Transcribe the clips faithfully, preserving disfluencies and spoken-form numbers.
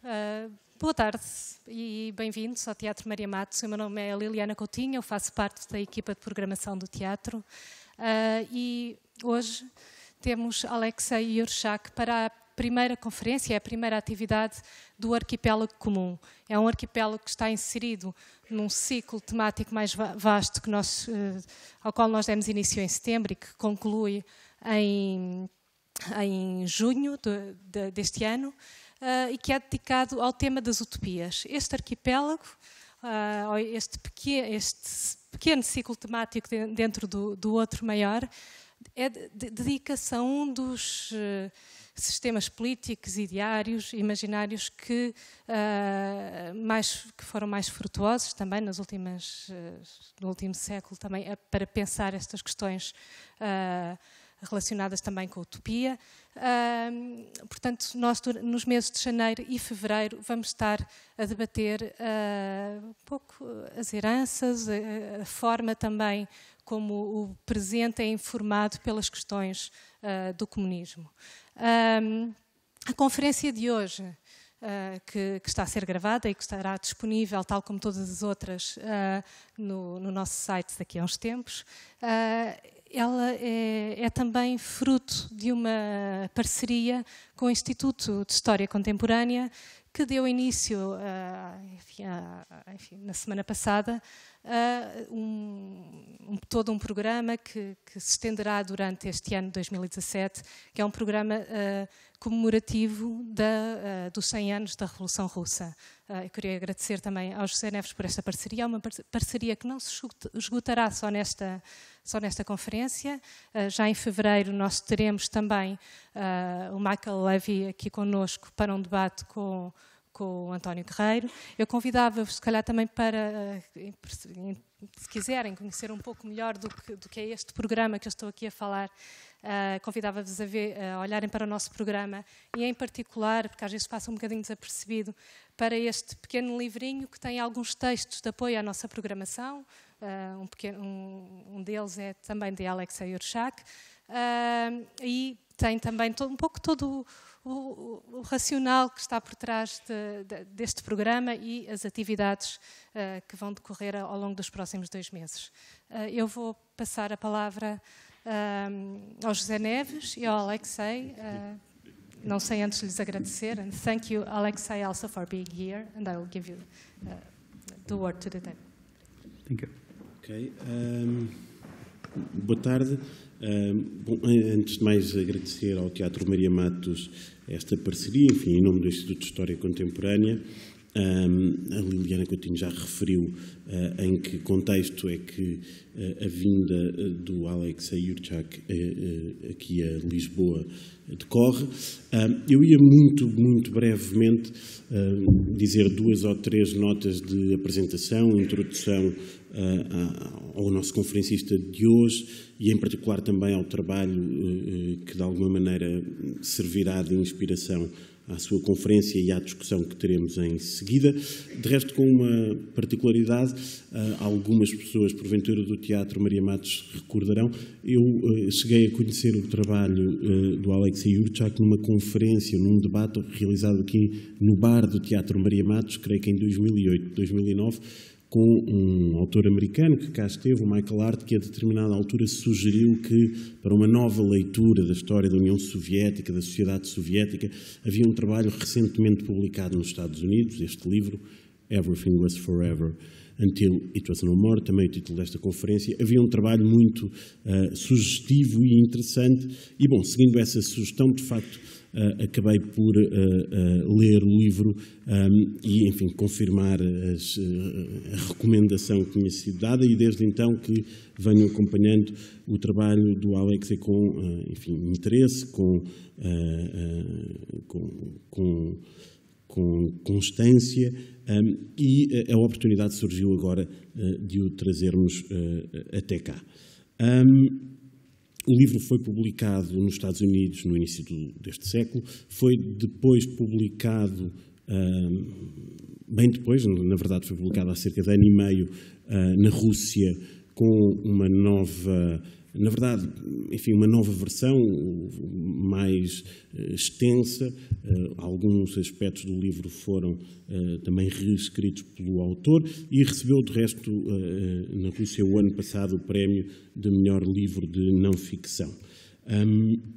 Uh, boa tarde e bem-vindos ao Teatro Maria Matos. O meu nome é Liliana Coutinho, eu faço parte da equipa de programação do Teatro. Uh, e hoje temos Alexei Yurchak para a primeira conferência, é a primeira atividade do Arquipélago Comum. É um arquipélago que está inserido num ciclo temático mais vasto que nós, uh, ao qual nós demos início em setembro e que conclui em, em junho de, de, deste ano. Uh, e que é dedicado ao tema das utopias. Este arquipélago, uh, este, pequeno, este pequeno ciclo temático de, dentro do, do outro maior, é de, de, dedica-se a um dos uh, sistemas políticos, ideários, imaginários que, uh, mais, que foram mais frutuosos também nas últimas, uh, no último século, também, uh, para pensar estas questões uh, relacionadas também com a utopia. Uh, portanto, nós nos meses de janeiro e fevereiro vamos estar a debater uh, um pouco as heranças, a, a forma também como o presente é informado pelas questões uh, do comunismo. Uh, a conferência de hoje, uh, que, que está a ser gravada e que estará disponível, tal como todas as outras, uh, no, no nosso site daqui a uns tempos, uh, ela é, é também fruto de uma parceria com o Instituto de História Contemporânea, que deu início, uh, enfim, uh, enfim, na semana passada, a uh, um, um, todo um programa que, que se estenderá durante este ano de dois mil e dezassete, que é um programa uh, comemorativo da, uh, dos cem anos da Revolução Russa. Uh, eu queria agradecer também ao José Neves por esta parceria, é uma parceria que não se esgotará só nesta, só nesta conferência. Uh, já em fevereiro nós teremos também uh, o Michael Levy aqui connosco para um debate com, com o António Guerreiro. Eu convidava-vos, se calhar, também para, uh, se quiserem conhecer um pouco melhor do que, do que é este programa que eu estou aqui a falar, uh, convidava-vos a, ver, a olharem para o nosso programa e, em particular, porque às vezes passa um bocadinho desapercebido, para este pequeno livrinho que tem alguns textos de apoio à nossa programação. Uh, um, pequeno, um, um deles é também de Alexei Yurchak, uh, e tem também todo, um pouco todo o, o, o racional que está por trás de, de, deste programa e as atividades uh, que vão decorrer ao longo dos próximos dois meses. Uh, eu vou passar a palavra uh, ao José Neves e ao Alexei. Uh, não sei antes lhes agradecer. And thank you, Alexei, also for being here. And I will give you uh, the word to the table. Thank you. Ok. Um, boa tarde. Um, bom, antes de mais, agradecer ao Teatro Maria Matos esta parceria, enfim, em nome do Instituto de História Contemporânea. Um, a Liliana Coutinho já referiu uh, em que contexto é que uh, a vinda uh, do Alexei Yurchak uh, uh, aqui a Lisboa decorre. Uh, eu ia muito, muito brevemente uh, dizer duas ou três notas de apresentação, introdução uh, ao nosso conferencista de hoje e, em particular, também ao trabalho uh, que, de alguma maneira, servirá de inspiração à sua conferência e à discussão que teremos em seguida. De resto, com uma particularidade, algumas pessoas, porventura, do Teatro Maria Matos recordarão, eu cheguei a conhecer o trabalho do Alexei Yurchak numa conferência, num debate realizado aqui no bar do Teatro Maria Matos, creio que em dois mil e oito, dois mil e nove, com um autor americano que cá esteve, o Michael Hart, que a determinada altura sugeriu que, para uma nova leitura da história da União Soviética, da sociedade soviética, havia um trabalho recentemente publicado nos Estados Unidos, este livro, Everything Was Forever Until It Was No More, também o título desta conferência. Havia um trabalho muito uh, sugestivo e interessante e, bom, seguindo essa sugestão, de facto, Uh, acabei por uh, uh, ler o livro um, e, enfim, confirmar as, uh, a recomendação que tinha sido dada e, desde então, que venho acompanhando o trabalho do Alexei com, uh, enfim, interesse, com, uh, uh, com, com, com constância um, e a oportunidade surgiu agora uh, de o trazermos uh, até cá. Um, O livro foi publicado nos Estados Unidos no início do, deste século, foi depois publicado, um, bem depois, na verdade foi publicado há cerca de ano e meio, uh, na Rússia, com uma nova na verdade, enfim, uma nova versão mais extensa. Alguns aspectos do livro foram também reescritos pelo autor e recebeu, de resto, na Rússia, o ano passado, o prémio de melhor livro de não-ficção. Um,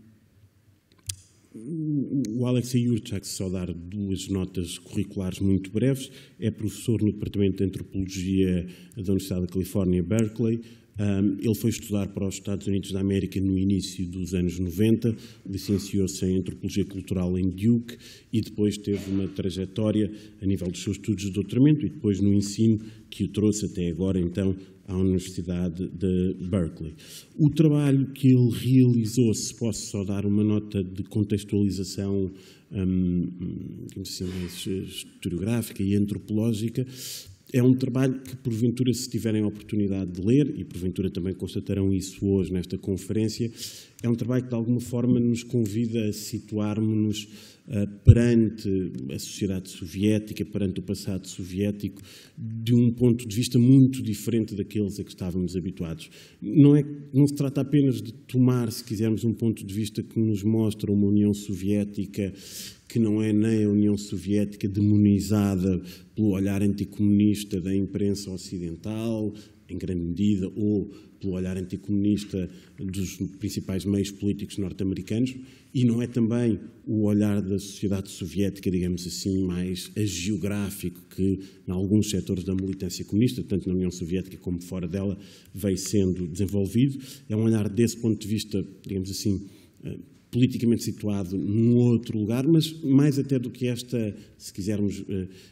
O Alexei Yurchak, só dar duas notas curriculares muito breves, é professor no Departamento de Antropologia da Universidade da Califórnia, Berkeley. Um, ele foi estudar para os Estados Unidos da América no início dos anos noventa, licenciou-se em Antropologia Cultural em Duke e depois teve uma trajetória a nível dos seus estudos de doutoramento e depois no ensino que o trouxe até agora, então, à Universidade de Berkeley. O trabalho que ele realizou, se posso só dar uma nota de contextualização um, assim, mais historiográfica e antropológica, é um trabalho que, porventura, se tiverem a oportunidade de ler, e porventura também constatarão isso hoje nesta conferência, é um trabalho que, de alguma forma, nos convida a situarmos-nos uh, perante a sociedade soviética, perante o passado soviético, de um ponto de vista muito diferente daqueles a que estávamos habituados. Não, é, não se trata apenas de tomar, se quisermos, um ponto de vista que nos mostra uma União Soviética que não é nem a União Soviética demonizada pelo olhar anticomunista da imprensa ocidental, em grande medida, ou pelo olhar anticomunista dos principais meios políticos norte-americanos, e não é também o olhar da sociedade soviética, digamos assim, mais agiográfico que, em alguns setores da militância comunista, tanto na União Soviética como fora dela, veio sendo desenvolvido. É um olhar desse ponto de vista, digamos assim, politicamente situado num outro lugar, mas mais até do que esta, se quisermos,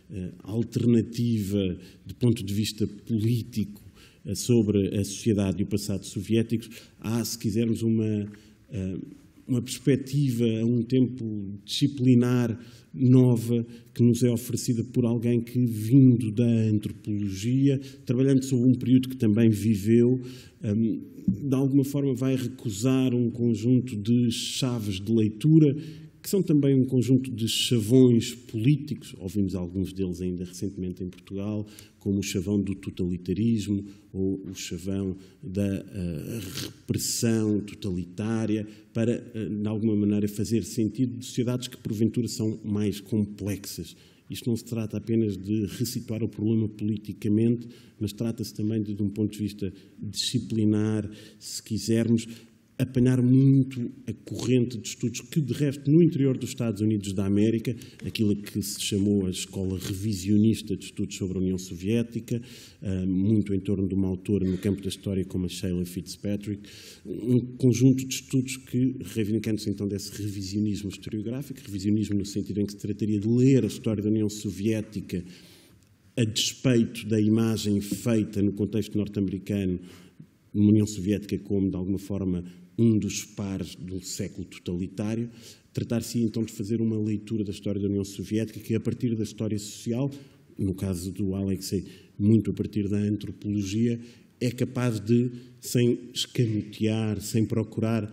alternativa de ponto de vista político sobre a sociedade e o passado soviéticos, há, se quisermos, uma, uma perspectiva a um tempo disciplinar nova que nos é oferecida por alguém que, vindo da antropologia, trabalhando sobre um período que também viveu, de alguma forma vai recusar um conjunto de chaves de leitura que são também um conjunto de chavões políticos, ouvimos alguns deles ainda recentemente em Portugal, como o chavão do totalitarismo ou o chavão da uh, repressão totalitária, para, uh, de alguma maneira, fazer sentido de sociedades que, porventura, são mais complexas. Isto não se trata apenas de ressituar o problema politicamente, mas trata-se também de, de um ponto de vista disciplinar, se quisermos, apanhar muito a corrente de estudos que, de resto, no interior dos Estados Unidos da América, aquilo que se chamou a escola revisionista de estudos sobre a União Soviética, muito em torno de uma autora no campo da história como a Sheila Fitzpatrick, um conjunto de estudos que, reivindicando-se então desse revisionismo historiográfico, revisionismo no sentido em que se trataria de ler a história da União Soviética a despeito da imagem feita no contexto norte-americano, uma União Soviética como, de alguma forma, um dos pares do século totalitário, tratar-se então de fazer uma leitura da história da União Soviética que, a partir da história social, no caso do Alexei, muito a partir da antropologia, é capaz de, sem escamotear, sem procurar,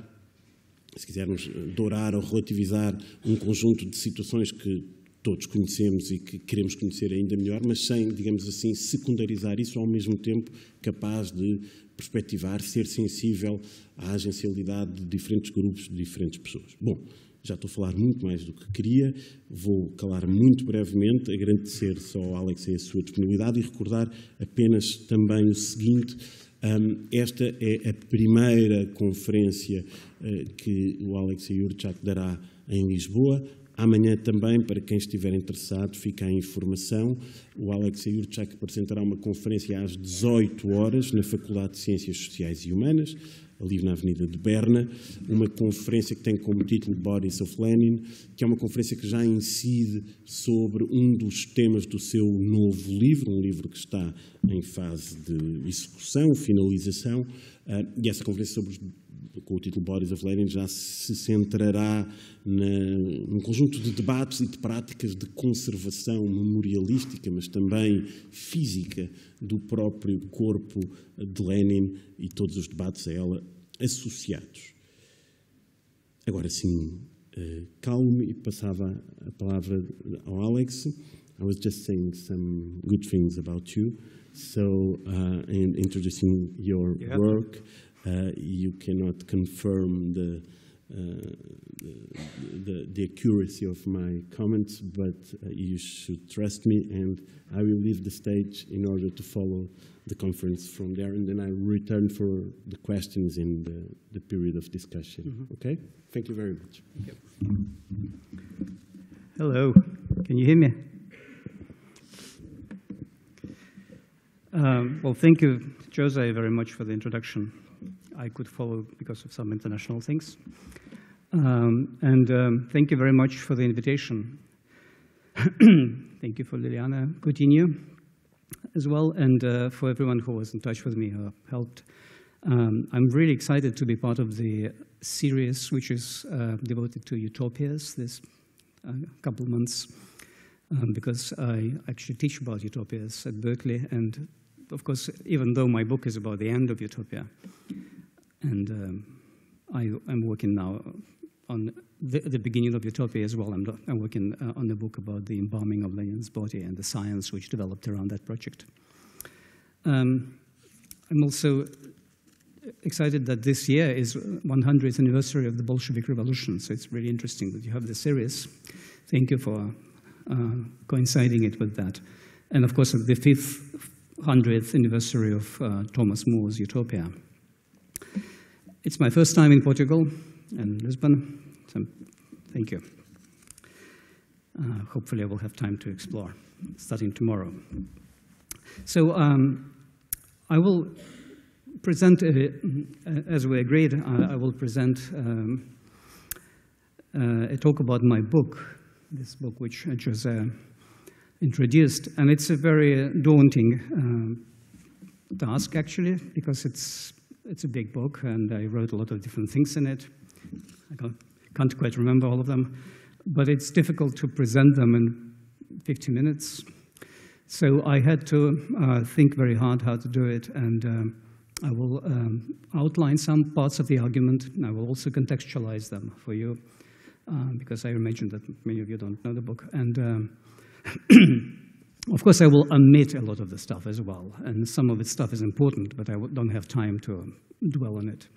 se quisermos, dourar ou relativizar um conjunto de situações que todos conhecemos e que queremos conhecer ainda melhor, mas sem, digamos assim, secundarizar isso, ao mesmo tempo capaz de perspectivar, ser sensível à agencialidade de diferentes grupos, de diferentes pessoas. Bom, já estou a falar muito mais do que queria, vou calar muito brevemente, agradecer só ao Alexei a sua disponibilidade e recordar apenas também o seguinte: um, esta é a primeira conferência uh, que o Alexei Yurchak dará em Lisboa. Amanhã também, para quem estiver interessado, fica a informação. O Alexei Yurchak apresentará uma conferência às dezoito horas na Faculdade de Ciências Sociais e Humanas, ali na Avenida de Berna, uma conferência que tem como título Bodies of Lenin, que é uma conferência que já incide sobre um dos temas do seu novo livro, um livro que está em fase de execução, finalização, e essa conferência sobre com o título Bodies of Lenin já se centrará na, num conjunto de debates e de práticas de conservação memorialística, mas também física, do próprio corpo de Lenin e todos os debates a ela associados. Agora sim, uh, calmo, e passava a palavra ao Alex. I was just saying some good things about you. So, uh, in introducing your yeah. work, uh, you cannot confirm the, uh, the, the, the accuracy of my comments, but uh, you should trust me, and I will leave the stage in order to follow the conference from there, and then I will return for the questions in the, the period of discussion. Mm-hmm. Okay? Thank you very much. Yep. Hello. Can you hear me? Um, well, thank you, Jose, very much for the introduction. I could follow because of some international things. Um, and um, thank you very much for the invitation. Thank you for Liliana Coutinho as well, and uh, for everyone who was in touch with me or helped. Um, I'm really excited to be part of the series which is uh, devoted to utopias this uh, couple of months, um, because I actually teach about utopias at Berkeley, and of course, even though my book is about the end of utopia, and um, I, I'm working now on the, the beginning of utopia as well. I'm, I'm working uh, on the book about the embalming of Lenin's body and the science which developed around that project. Um, I'm also excited that this year is one hundredth anniversary of the Bolshevik Revolution, so it's really interesting that you have this series. Thank you for uh, coinciding it with that. And of course, the fifth hundredth anniversary of uh, Thomas More's Utopia. It's my first time in Portugal and Lisbon, so thank you. Uh, hopefully I will have time to explore, starting tomorrow. So um, I will present, uh, as we agreed, I, I will present um, uh, a talk about my book, this book which Jose introduced, and it's a very daunting um, task actually, because it's it's a big book, and I wrote a lot of different things in it. I can't, can't quite remember all of them, but it's difficult to present them in fifty minutes. So I had to uh, think very hard how to do it, and um, I will um, outline some parts of the argument, and I will also contextualize them for you, uh, because I imagine that many of you don't know the book. And um, of course, I will omit a lot of the stuff as well, and some of the stuff is important, but I don't have time to dwell on it.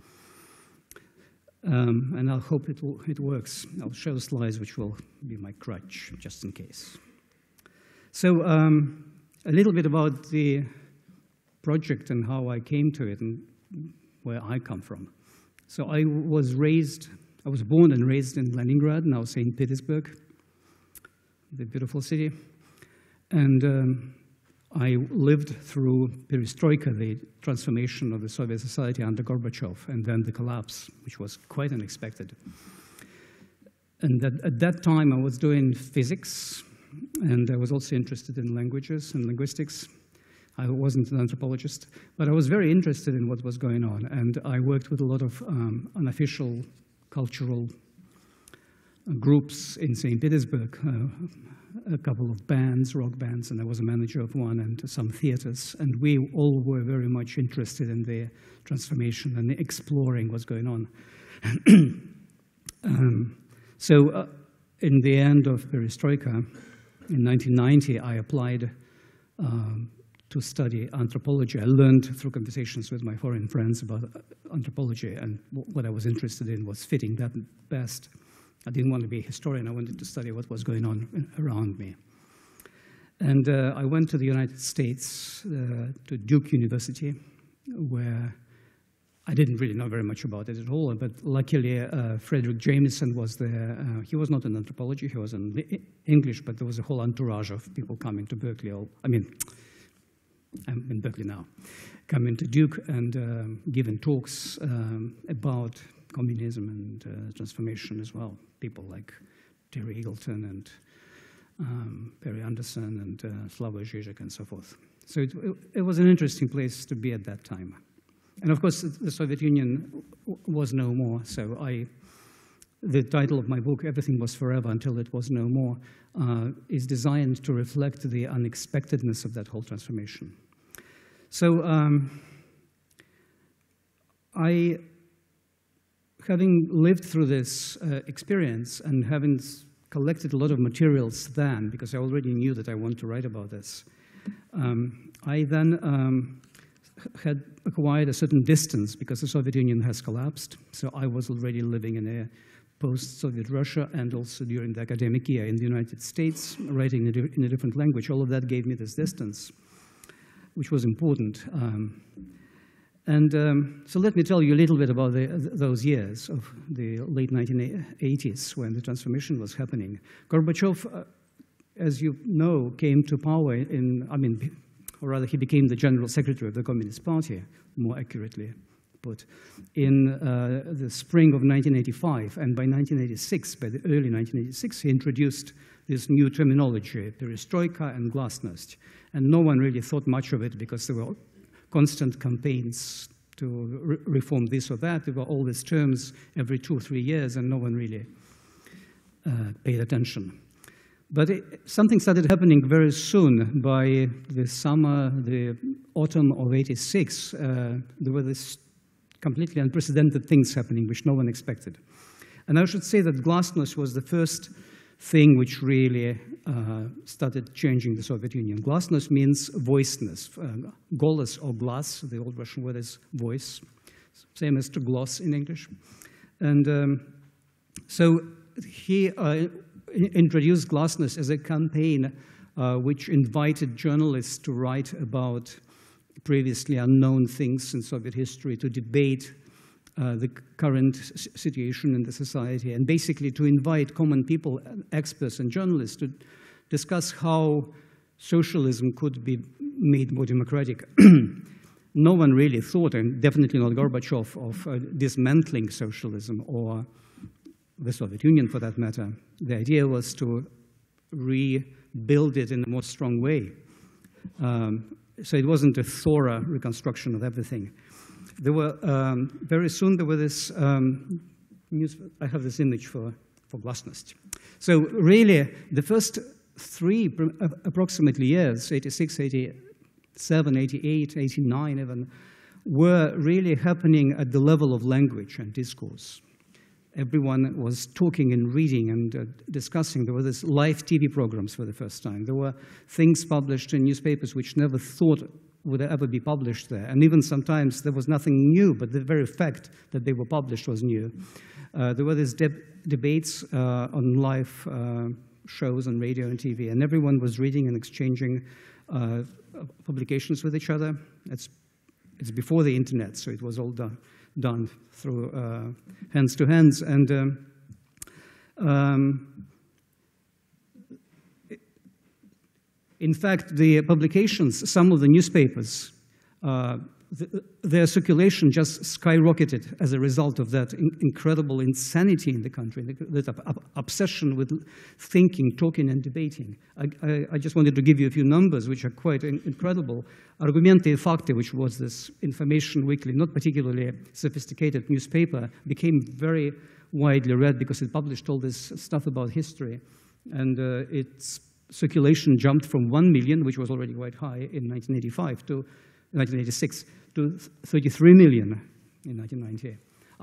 Um, and I hope it, will, it works. I'll show slides which will be my crutch, just in case. So um, a little bit about the project and how I came to it and where I come from. So I was raised, I was born and raised in Leningrad, now Saint Petersburg, the beautiful city. And um, I lived through perestroika, the transformation of the Soviet society under Gorbachev, and then the collapse, which was quite unexpected. And that, at that time, I was doing physics, and I was also interested in languages and linguistics. I wasn't an anthropologist, but I was very interested in what was going on, and I worked with a lot of um, unofficial cultural groups in Saint Petersburg, uh, a couple of bands, rock bands, and I was a manager of one, and some theaters, and we all were very much interested in the transformation and exploring what's going on. um, so uh, in the end of perestroika, in nineteen ninety, I applied um, to study anthropology. I learned through conversations with my foreign friends about anthropology, and what I was interested in was fitting that best. I didn't want to be a historian. I wanted to study what was going on around me. And uh, I went to the United States, uh, to Duke University, where I didn't really know very much about it at all, but luckily uh, Frederick Jameson was there. Uh, he was not in anthropology, he was in English, but there was a whole entourage of people coming to Berkeley. All, I mean, I'm in Berkeley now, coming to Duke and uh, giving talks um, about communism and uh, transformation as well. People like Terry Eagleton and um, Perry Anderson and uh, Slavoj Žižek and so forth. So it, it, it was an interesting place to be at that time. And of course, the Soviet Union was no more. So I, the title of my book, Everything Was Forever Until It Was No More, uh, is designed to reflect the unexpectedness of that whole transformation. So um, I, having lived through this uh, experience and having collected a lot of materials then, because I already knew that I wanted to write about this, um, I then um, had acquired a certain distance because the Soviet Union has collapsed. So I was already living in a post-Soviet Russia and also during the academic year in the United States, writing in a, in a different language. All of that gave me this distance, which was important. Um, and um, so let me tell you a little bit about the, those years of the late nineteen eighties when the transformation was happening. Gorbachev, uh, as you know, came to power in, I mean, or rather he became the general secretary of the Communist Party, more accurately put, in uh, the spring of nineteen eighty-five. And by nineteen eighty-six, by the early nineteen eighty-six, he introduced this new terminology, perestroika and glasnost. And no one really thought much of it because there were constant campaigns to re reform this or that. There were all these terms every two or three years, and no one really uh, paid attention. But it, something started happening very soon. By the summer, the autumn of eighty-six, uh, there were these completely unprecedented things happening which no one expected. And I should say that glasnost was the first thing which really uh, started changing the Soviet Union. Glasnost means voiceness. Uh, Golos or glas, the old Russian word is voice, same as to gloss in English. And um, so he uh, introduced glasnost as a campaign uh, which invited journalists to write about previously unknown things in Soviet history, to debate uh, the current situation in the society, and basically to invite common people, experts and journalists to discuss how socialism could be made more democratic. No one really thought, and definitely not Gorbachev, of uh, dismantling socialism or the Soviet Union for that matter. The idea was to rebuild it in a more strong way. Um, so it wasn't a thorough reconstruction of everything. There were, um, very soon there were this, um, news, I have this image for, for glasnost. So really, the first three approximately years, eighty-six, eighty-seven, eighty-eight, eighty-nine even, were really happening at the level of language and discourse. Everyone was talking and reading and uh, discussing. There were these live T V programs for the first time. There were things published in newspapers which never thought would ever be published there. And even sometimes there was nothing new, but the very fact that they were published was new. Uh, there were these deb debates uh, on live uh, shows on radio and T V, and everyone was reading and exchanging uh, publications with each other. It's, it's before the internet, so it was all done. done through uh, hands to hands. And um, um, in fact, the publications, some of the newspapers, uh, the, their circulation just skyrocketed as a result of that in incredible insanity in the country, that obsession with thinking, talking, and debating. I, I, I just wanted to give you a few numbers which are quite in incredible. Argumente e Fakte, which was this information weekly, not particularly sophisticated newspaper, became very widely read because it published all this stuff about history. And uh, its circulation jumped from one million, which was already quite high in nineteen eighty-five, to nineteen eighty-six, to thirty-three million in nineteen ninety.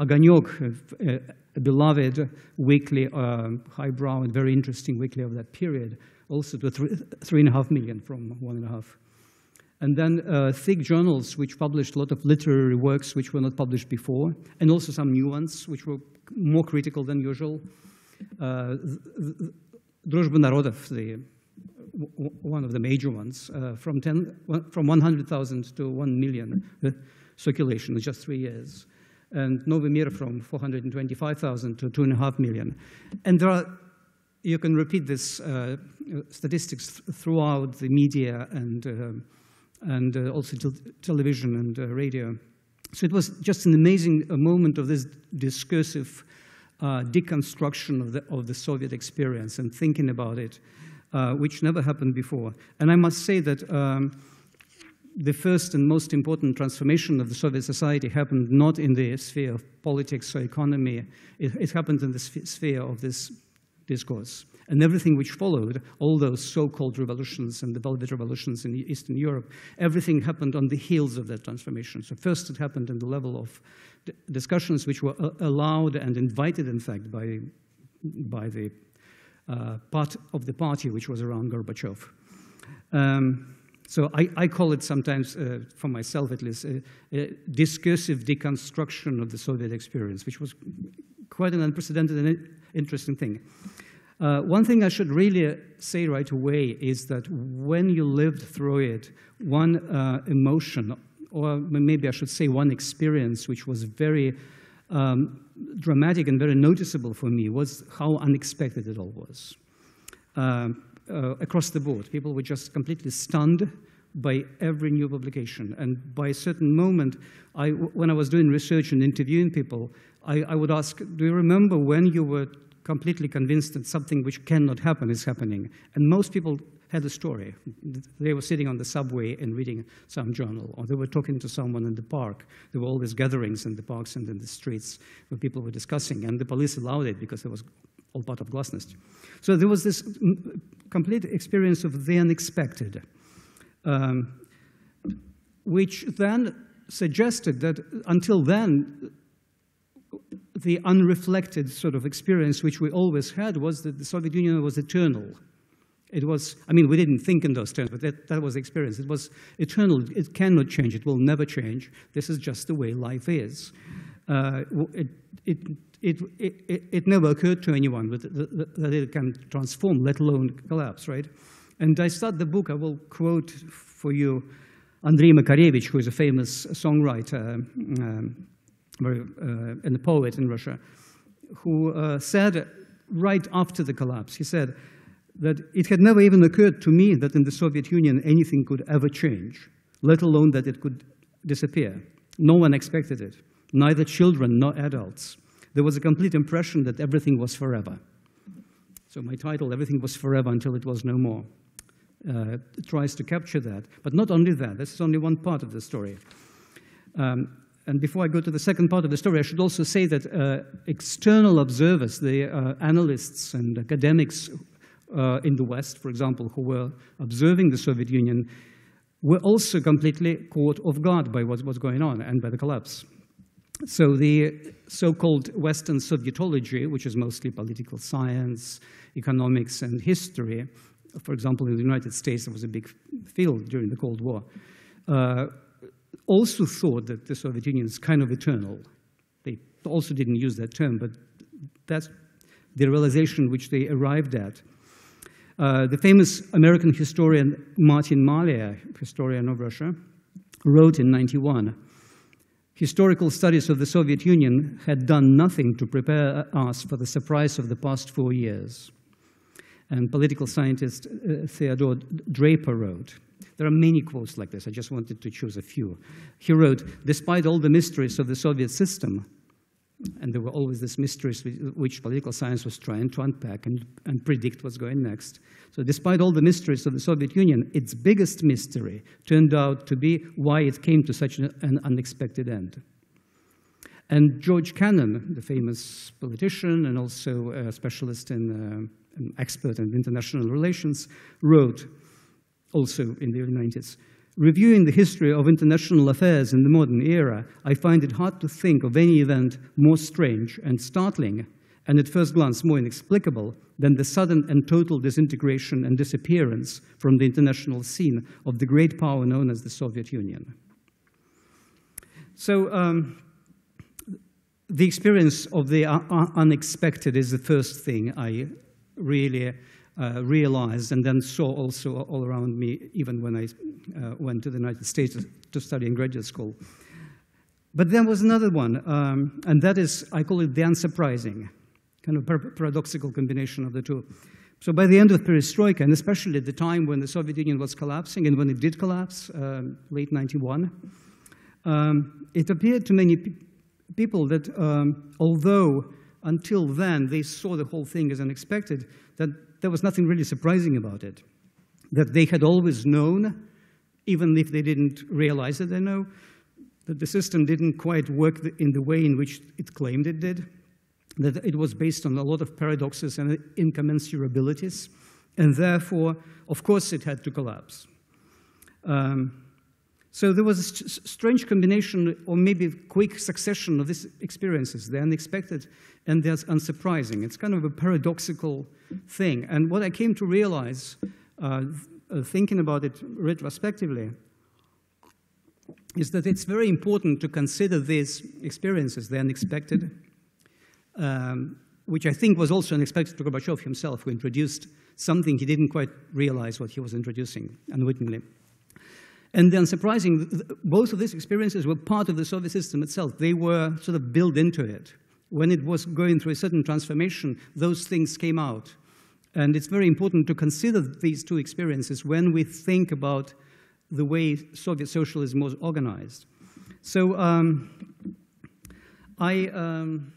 Огонек, a beloved weekly, uh, highbrow and very interesting weekly of that period, also to three, three and a half million from one and a half. And then uh, thick journals which published a lot of literary works which were not published before, and also some new ones which were more critical than usual. Uh, Дружба народов, the one of the major ones, uh, from, ten, from one hundred thousand to one million uh, circulation in just three years. And Novi Mir from four hundred twenty-five thousand to two and a half million. And there are, you can repeat this uh, statistics th throughout the media and, uh, and uh, also te television and uh, radio. So it was just an amazing uh, moment of this discursive uh, deconstruction of the, of the Soviet experience and thinking about it. Uh, which never happened before. And I must say that um, the first and most important transformation of the Soviet society happened not in the sphere of politics or economy, it, it happened in the sphere of this discourse. And everything which followed, all those so-called revolutions and the Velvet revolutions in Eastern Europe, everything happened on the heels of that transformation. So first it happened in the level of discussions which were allowed and invited, in fact, by, by the Uh, part of the party which was around Gorbachev. Um, So I, I call it sometimes, uh, for myself at least, a, a discursive deconstruction of the Soviet experience, which was quite an unprecedented and interesting thing. Uh, one thing I should really say right away is that when you lived through it, one uh, emotion, or maybe I should say one experience, which was very um, dramatic and very noticeable for me, was how unexpected it all was. Uh, uh, across the board, people were just completely stunned by every new publication. And by a certain moment, I, when I was doing research and interviewing people, I, I would ask, do you remember when you were completely convinced that something which cannot happen is happening? And most people had a story. They were sitting on the subway and reading some journal, or they were talking to someone in the park. There were all these gatherings in the parks and in the streets where people were discussing, and the police allowed it because it was all part of glasnost. So there was this complete experience of the unexpected, um, which then suggested that until then, the unreflected sort of experience which we always had was that the Soviet Union was eternal. It was, I mean, we didn't think in those terms, but that, that was the experience. It was eternal. It cannot change. It will never change. This is just the way life is. Uh, it, it, it, it, it never occurred to anyone that, that it can transform, let alone collapse, right? And I start the book, I will quote for you Andrei Makarevich, who is a famous songwriter, um, very, uh, and a poet in Russia, who uh, said right after the collapse, he said that it had never even occurred to me that in the Soviet Union anything could ever change, let alone that it could disappear. No one expected it, neither children nor adults. There was a complete impression that everything was forever. So my title, Everything Was Forever Until It Was No More, uh, tries to capture that. But not only that, this is only one part of the story. Um, And before I go to the second part of the story, I should also say that uh, external observers, the uh, analysts and academics uh, in the West, for example, who were observing the Soviet Union, were also completely caught off guard by what was going on and by the collapse. So the so-called Western Sovietology, which is mostly political science, economics, and history, for example, in the United States, there was a big field during the Cold War, uh, also thought that the Soviet Union is kind of eternal. They also didn't use that term, but that's the realization which they arrived at. Uh, the famous American historian Martin Malia, historian of Russia, wrote in ninety-one, historical studies of the Soviet Union had done nothing to prepare us for the surprise of the past four years. And political scientist uh, Theodore Draper wrote, there are many quotes like this, I just wanted to choose a few. He wrote, despite all the mysteries of the Soviet system, and there were always these mysteries which political science was trying to unpack and, and predict what's going next. So despite all the mysteries of the Soviet Union, its biggest mystery turned out to be why it came to such an, an unexpected end. And George Kennan, the famous politician and also a specialist in, uh, an expert in international relations, wrote, also in the early nineties, reviewing the history of international affairs in the modern era, I find it hard to think of any event more strange and startling, and at first glance more inexplicable, than the sudden and total disintegration and disappearance from the international scene of the great power known as the Soviet Union. So um, the experience of the uh, unexpected is the first thing I really Uh, realized and then saw also all around me, even when I uh, went to the United States to, to study in graduate school. But there was another one, um, and that is, I call it the unsurprising, kind of par paradoxical combination of the two. So by the end of perestroika, and especially at the time when the Soviet Union was collapsing, and when it did collapse, um, late ninety-one, um, it appeared to many pe people that um, although until then they saw the whole thing as unexpected, that there was nothing really surprising about it. That they had always known, even if they didn't realize it, they know, that the system didn't quite work in the way in which it claimed it did, that it was based on a lot of paradoxes and incommensurabilities, and therefore, of course, it had to collapse. Um, so there was a strange combination, or maybe a quick succession of these experiences, the unexpected and the unsurprising. It's kind of a paradoxical thing. And what I came to realize uh, uh, thinking about it retrospectively is that it's very important to consider these experiences, the unexpected, um, which I think was also unexpected to Gorbachev himself, who introduced something he didn't quite realize what he was introducing unwittingly. And then surprising, both of these experiences were part of the Soviet system itself. They were sort of built into it. When it was going through a certain transformation, those things came out. And it's very important to consider these two experiences when we think about the way Soviet socialism was organized. So um, I, um,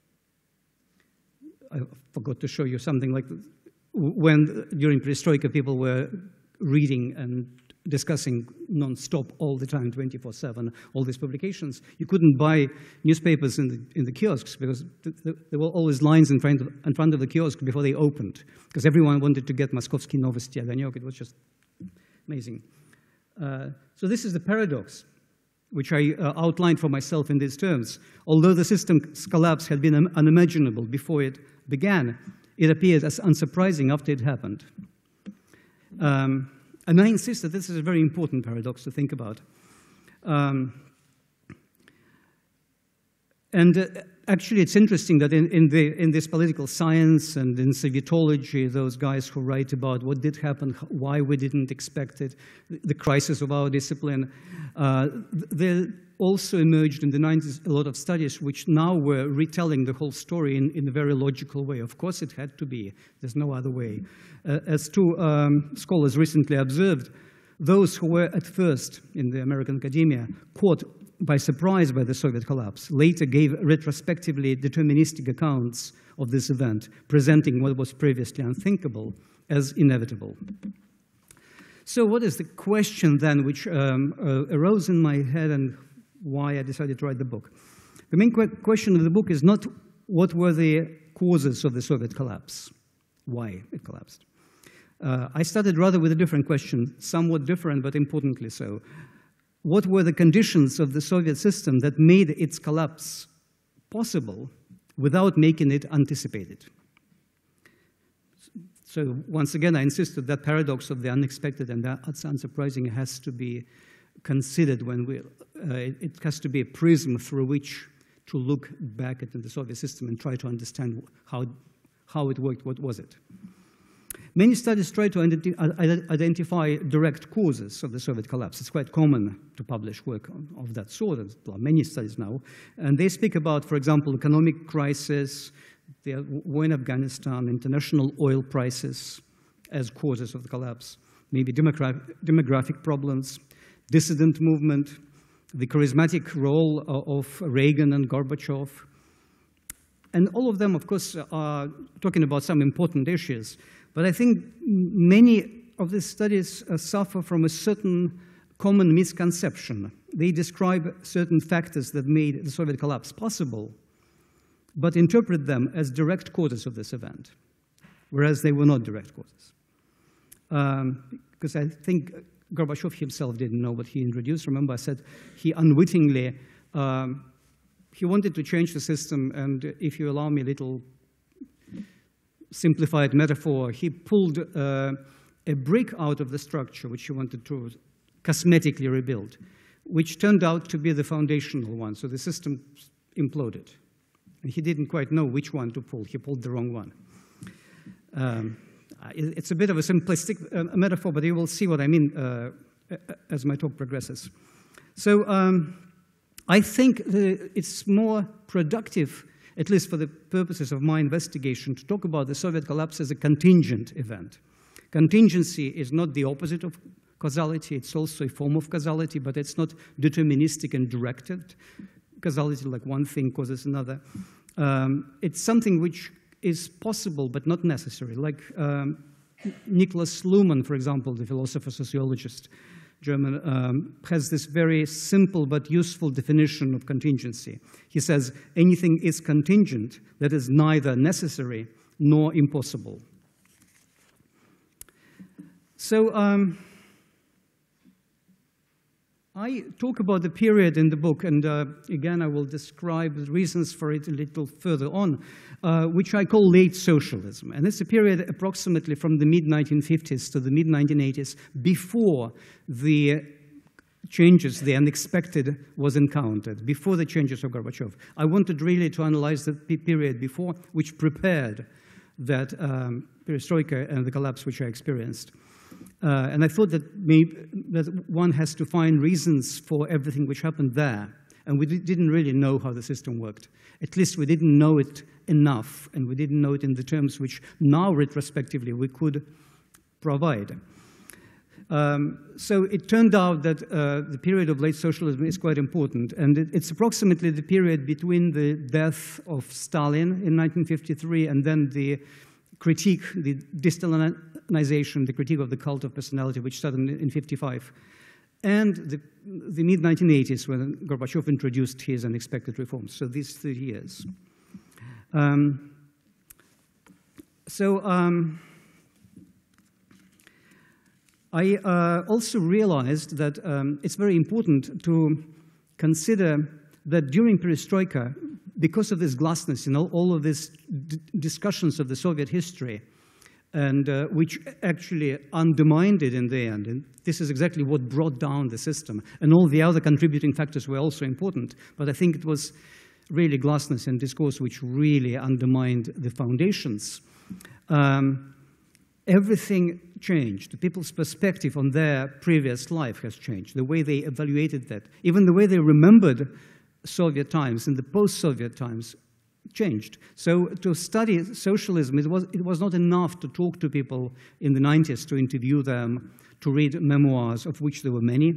I forgot to show you something like when during Perestroika people were reading and discussing non-stop all the time, twenty-four seven, all these publications. You couldn't buy newspapers in the, in the kiosks because th th there were always lines in front, of, in front of the kiosk before they opened, because everyone wanted to get Moskovsky Novosti, Огонек. It was just amazing. Uh, so this is the paradox, which I uh, outlined for myself in these terms. Although the system's collapse had been un unimaginable before it began, it appears as unsurprising after it happened. Um, And I insist that this is a very important paradox to think about. Um, and uh, actually, it's interesting that in, in, the, in this political science and in Sovietology, those guys who write about what did happen, why we didn't expect it, the crisis of our discipline, uh, there also emerged in the nineties a lot of studies which now were retelling the whole story in, in a very logical way. Of course, it had to be. There's no other way. Uh, as two um, scholars recently observed, those who were at first in the American academia caught by surprise by the Soviet collapse later gave retrospectively deterministic accounts of this event, presenting what was previously unthinkable as inevitable. So what is the question then which um, uh, arose in my head and why I decided to write the book? The main que question of the book is not what were the causes of the Soviet collapse, why it collapsed. Uh, I started rather with a different question, somewhat different, but importantly so. What were the conditions of the Soviet system that made its collapse possible without making it anticipated? So once again, I insisted that paradox of the unexpected and that's unsurprising has to be considered when we, uh, it has to be a prism through which to look back at the Soviet system and try to understand how, how it worked, what was it. Many studies try to identi identify direct causes of the Soviet collapse. It's quite common to publish work of that sort. There are many studies now. And they speak about, for example, economic crisis, the war in Afghanistan, international oil prices as causes of the collapse, maybe demographic, demographic problems, dissident movement, the charismatic role of Reagan and Gorbachev. And all of them, of course, are talking about some important issues. But I think many of these studies uh, suffer from a certain common misconception. They describe certain factors that made the Soviet collapse possible, but interpret them as direct causes of this event, whereas they were not direct causes. Um, because I think Gorbachev himself didn't know what he introduced. Remember, I said he unwittingly, um, he wanted to change the system, and if you allow me a little simplified metaphor, he pulled uh, a brick out of the structure which he wanted to cosmetically rebuild, which turned out to be the foundational one, so the system imploded. And he didn't quite know which one to pull. He pulled the wrong one. Um, it's a bit of a simplistic uh, metaphor, but you will see what I mean uh, as my talk progresses. So um, I think the, it's more productive, at least for the purposes of my investigation, to talk about the Soviet collapse as a contingent event. Contingency is not the opposite of causality. It's also a form of causality, but it's not deterministic and directed causality, like one thing causes another. Um, it's something which is possible, but not necessary. Like um, Niklas Luhmann, for example, the philosopher, sociologist, German, um, has this very simple but useful definition of contingency. He says, anything is contingent that is neither necessary nor impossible. So um, I talk about the period in the book, and uh, again, I will describe the reasons for it a little further on, uh, which I call late socialism. And it's a period approximately from the mid nineteen fifties to the mid nineteen eighties, before the changes, the unexpected, was encountered, before the changes of Gorbachev. I wanted really to analyze the period before, which prepared that um, perestroika and the collapse which I experienced. Uh, and I thought that, maybe, that one has to find reasons for everything which happened there. And we didn't really know how the system worked. At least we didn't know it enough, and we didn't know it in the terms which now, retrospectively, we could provide. Um, so it turned out that uh, the period of late socialism is quite important, and it, it's approximately the period between the death of Stalin in nineteen fifty-three and then the critique, the de-Stalinization, the critique of the cult of personality, which started in fifty-five, and the, the mid nineteen eighties, when Gorbachev introduced his unexpected reforms. So these thirty years. Um, so um, I uh, also realized that um, it's very important to consider that during perestroika, because of this glassness, you know, all of these discussions of the Soviet history, and uh, which actually undermined it in the end. And this is exactly what brought down the system. And all the other contributing factors were also important. But I think it was really glassness and discourse which really undermined the foundations. Um, everything changed. People's perspective on their previous life has changed. The way they evaluated that, even the way they remembered Soviet times and the post-Soviet times changed. So to study socialism, it was, it was not enough to talk to people in the nineties, to interview them, to read memoirs, of which there were many,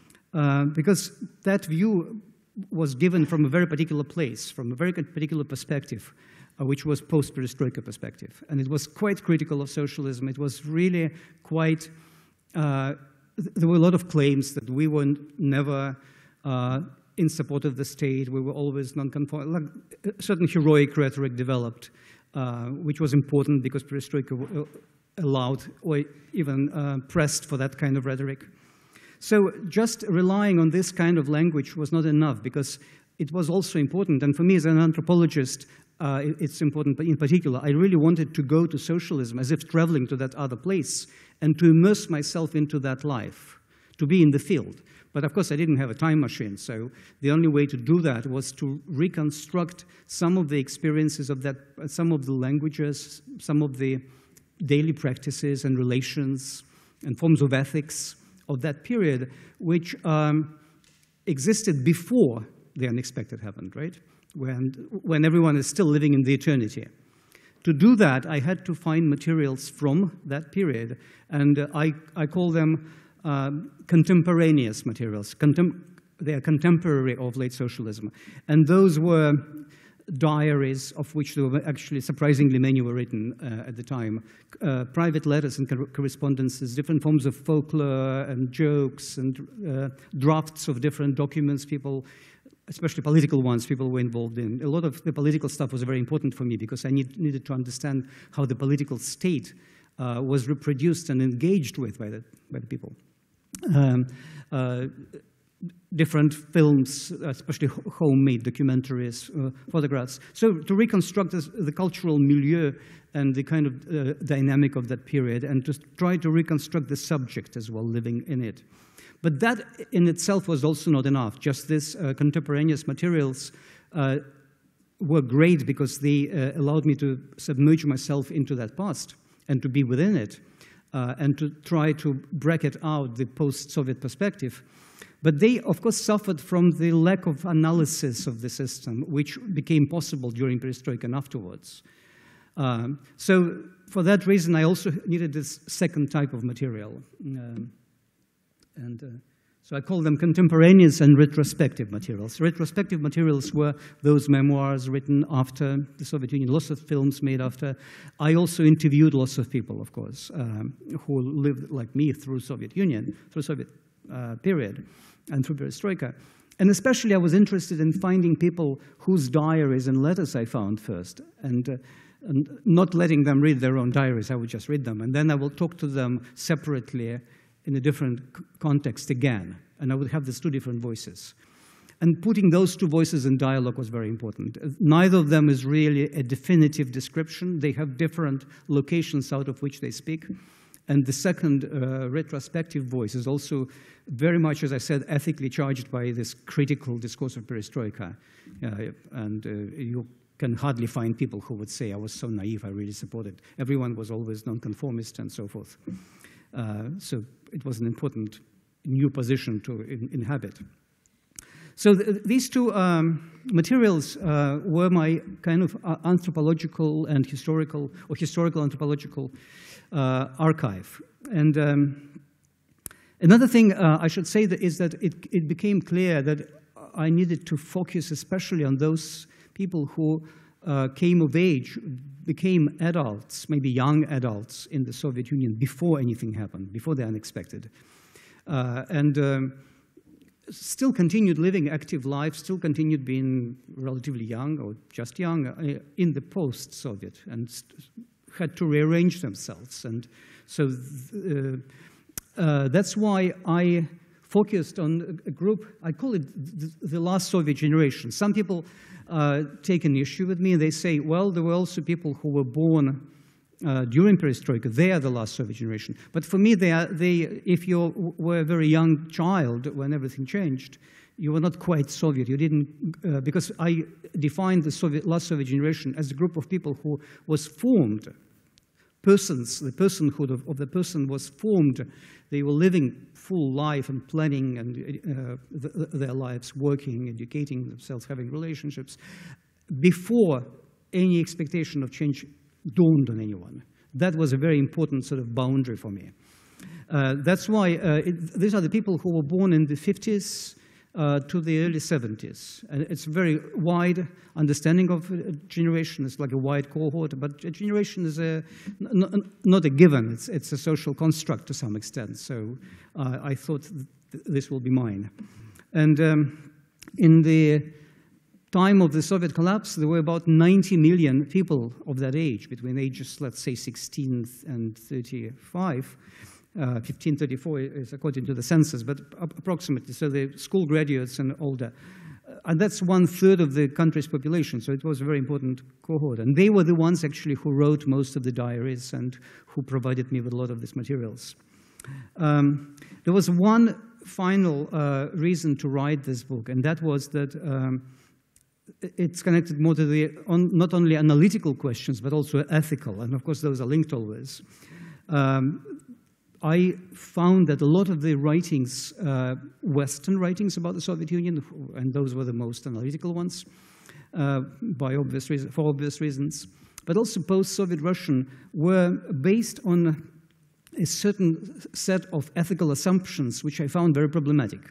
uh, because that view was given from a very particular place, from a very particular perspective, uh, which was post-perestroika perspective. And it was quite critical of socialism. It was really quite, uh, there were a lot of claims that we were never uh, in support of the state. We were always non-conform. Like a certain heroic rhetoric developed, uh, which was important because perestroika allowed or even uh, pressed for that kind of rhetoric. So just relying on this kind of language was not enough, because it was also important. And for me as an anthropologist, uh, it's important, but in particular, I really wanted to go to socialism as if traveling to that other place and to immerse myself into that life, to be in the field. But of course, I didn't have a time machine, so the only way to do that was to reconstruct some of the experiences of that, some of the languages, some of the daily practices and relations and forms of ethics of that period, which um, existed before the unexpected happened, right? When, when everyone is still living in the eternity. To do that, I had to find materials from that period, and uh, I, I call them uh, contemporaneous materials. Contem they are contemporary of late socialism. And those were diaries, of which there were actually surprisingly many were written uh, at the time, uh, private letters and co correspondences, different forms of folklore and jokes and uh, drafts of different documents people, especially political ones, people were involved in. A lot of the political stuff was very important for me because I need, needed to understand how the political state uh, was reproduced and engaged with by the, by the people. Um, uh, different films, especially homemade documentaries, uh, photographs. So to reconstruct this, the cultural milieu and the kind of uh, dynamic of that period, and to try to reconstruct the subject as well, living in it. But that in itself was also not enough. Just these uh, contemporaneous materials uh, were great because they uh, allowed me to submerge myself into that past and to be within it uh, and to try to bracket out the post-Soviet perspective. But they, of course, suffered from the lack of analysis of the system, which became possible during perestroika and afterwards. Um, so for that reason, I also needed this second type of material. Um, and uh, so I call them contemporaneous and retrospective materials. Retrospective materials were those memoirs written after the Soviet Union, lots of films made after. I also interviewed lots of people, of course, um, who lived like me through Soviet Union, through Soviet uh, period. And through perestroika. And especially I was interested in finding people whose diaries and letters I found first, and, uh, and not letting them read their own diaries. I would just read them, and then I will talk to them separately in a different context again. and I would have these two different voices. And putting those two voices in dialogue was very important. Neither of them is really a definitive description. They have different locations out of which they speak. And the second uh, retrospective voice is also very much, as I said, ethically charged by this critical discourse of perestroika. Uh, and uh, you can hardly find people who would say, I was so naive, I really supported. Everyone was always nonconformist and so forth. Uh, so it was an important new position to in inhabit. So th these two um, materials uh, were my kind of uh, anthropological and historical, or historical anthropological uh, archive. And um, another thing uh, I should say that is that it, it became clear that I needed to focus especially on those people who uh, came of age, became adults, maybe young adults in the Soviet Union before anything happened, before the unexpected. Uh, and um, still continued living active lives, still continued being relatively young or just young uh, in the post-Soviet, and had to rearrange themselves. And so uh, uh, that's why I focused on a group, I call it the, the last Soviet generation. Some people uh, take an issue with me, and they say, well, there were also people who were born Uh, during perestroika. They are the last Soviet generation. But for me, they are, they, if you were a very young child when everything changed, you were not quite Soviet. You didn't, uh, because I defined the Soviet, last Soviet generation as a group of people who was formed, persons, the personhood of, of the person was formed. They were living full life and planning and uh, th their lives, working, educating themselves, having relationships, before any expectation of change dawned on anyone. That was a very important sort of boundary for me. Uh, that's why uh, it, these are the people who were born in the fifties uh, to the early seventies. And it's a very wide understanding of a generation. It's like a wide cohort, but a generation is a, not a given. It's, it's a social construct to some extent. So uh, I thought th this will be mine. And um, in the time of the Soviet collapse, there were about ninety million people of that age, between ages, let's say, sixteen and thirty-five. Uh, fifteen thirty-four is according to the census, but approximately, so the school graduates and older. Uh, and that's one third of the country's population, so it was a very important cohort. And they were the ones actually who wrote most of the diaries and who provided me with a lot of these materials. Um, there was one final uh, reason to write this book, and that was that um, it's connected more to the on, not only analytical questions, but also ethical. And of course, those are linked always. Um, I found that a lot of the writings, uh, Western writings about the Soviet Union, and those were the most analytical ones, uh, by obvious reason, for obvious reasons, but also post-Soviet Russian, were based on a certain set of ethical assumptions, which I found very problematic.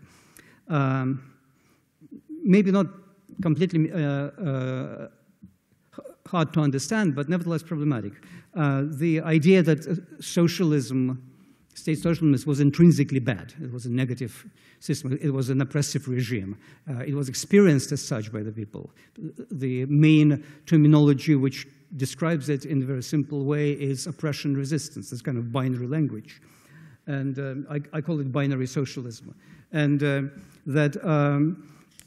Um, maybe not completely uh, uh, hard to understand, but nevertheless problematic. Uh, the idea that uh, socialism, state socialism, was intrinsically bad. It was a negative system. It was an oppressive regime. Uh, it was experienced as such by the people. The main terminology which describes it in a very simple way is oppression resistance, this kind of binary language. And um, I, I call it binary socialism. And uh, that um,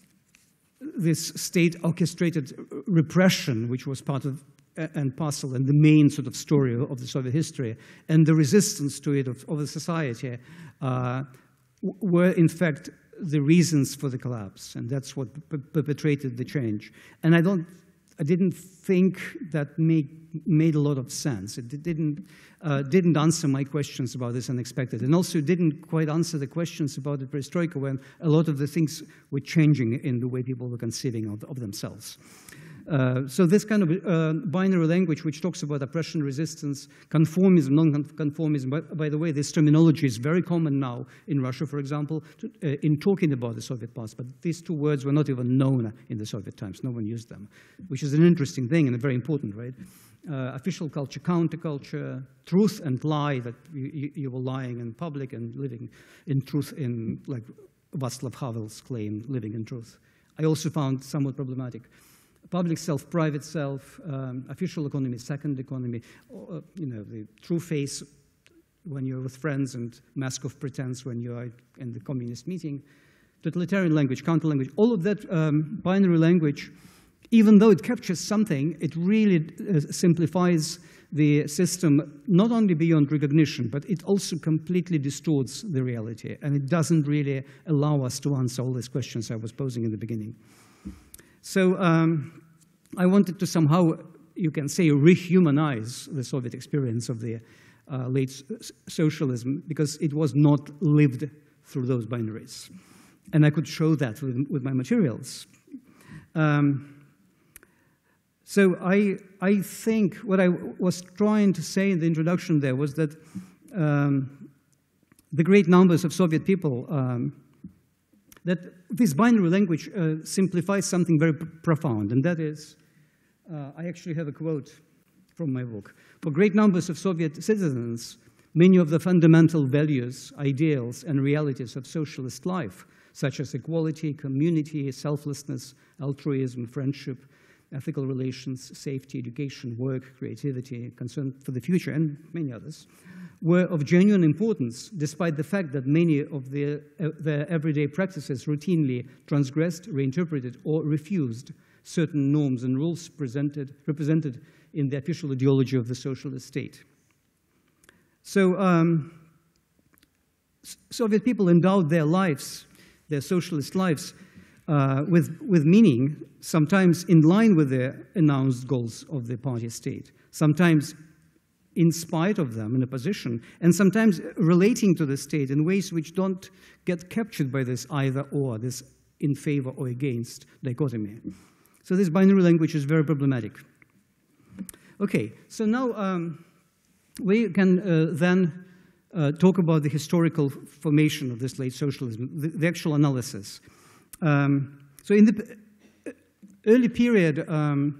this state-orchestrated repression, which was part of and parcel and the main sort of story of the Soviet history, and the resistance to it of, of the society uh, were in fact the reasons for the collapse, and that's what perpetrated the change. And I don't, I didn't think that made made a lot of sense. It didn't uh, didn't answer my questions about this unexpected, and also didn't quite answer the questions about the perestroika when a lot of the things were changing in the way people were conceiving of, of themselves. Uh, so this kind of uh, binary language, which talks about oppression, resistance, conformism, non-conformism. By, by the way, this terminology is very common now in Russia, for example, to, uh, in talking about the Soviet past. But these two words were not even known in the Soviet times. No one used them, which is an interesting thing and very important, right? Uh, official culture, counterculture, truth and lie, that you, you were lying in public and living in truth, in like Václav Havel's claim, living in truth. I also found somewhat problematic. Public self, private self, um, official economy, second economy, uh, you know, the true face, when you're with friends and mask of pretense when you are in the communist meeting, totalitarian language, counter language, all of that um, binary language, even though it captures something, it really uh, simplifies the system not only beyond recognition, but it also completely distorts the reality. And it doesn't really allow us to answer all these questions I was posing in the beginning. So um, I wanted to somehow, you can say, rehumanize the Soviet experience of the uh, late socialism, because it was not lived through those binaries. And I could show that with, with my materials. Um, So I, I think what I was trying to say in the introduction there was that um, the great numbers of Soviet people, um, that this binary language uh, simplifies something very profound, and that is, uh, I actually have a quote from my book. For great numbers of Soviet citizens, many of the fundamental values, ideals, and realities of socialist life, such as equality, community, selflessness, altruism, friendship, ethical relations, safety, education, work, creativity, concern for the future, and many others, were of genuine importance, despite the fact that many of their, uh, their everyday practices routinely transgressed, reinterpreted, or refused certain norms and rules presented, represented in the official ideology of the socialist state. So um, Soviet people endowed their lives, their socialist lives, Uh, with, with meaning, sometimes in line with the announced goals of the party state, sometimes in spite of them, in opposition, and sometimes relating to the state in ways which don't get captured by this either-or, this in favor or against dichotomy. So this binary language is very problematic. Okay, so now um, we can uh, then uh, talk about the historical formation of this late socialism, the, the actual analysis. Um, so in the early period, um,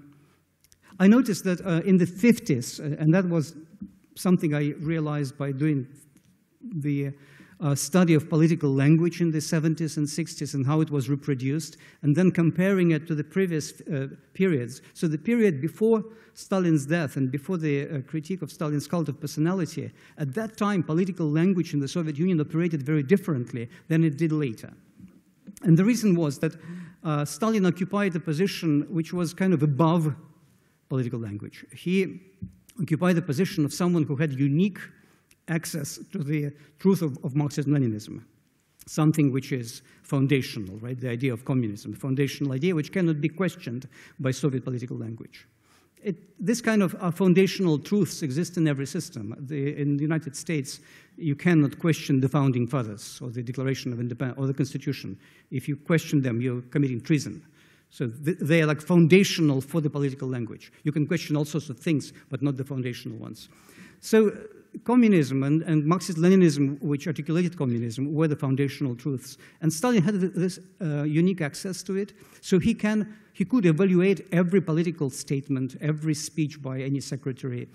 I noticed that uh, in the fifties, uh, and that was something I realized by doing the uh, study of political language in the seventies and sixties and how it was reproduced, and then comparing it to the previous uh, periods. So the period before Stalin's death and before the uh, critique of Stalin's cult of personality, at that time, political language in the Soviet Union operated very differently than it did later. And the reason was that uh, Stalin occupied a position which was kind of above political language. He occupied the position of someone who had unique access to the truth of, of Marxism-Leninism, something which is foundational, right? The idea of communism, a foundational idea which cannot be questioned by Soviet political language. It, this kind of uh, foundational truths exist in every system. The, in the United States, you cannot question the founding fathers or the Declaration of Independence or the Constitution. If you question them, you're committing treason. So th they are like foundational for the political language. You can question all sorts of things, but not the foundational ones. So uh, communism and, and Marxist-Leninism, which articulated communism, were the foundational truths. And Stalin had this uh, unique access to it, so he can He could evaluate every political statement, every speech by any secretary,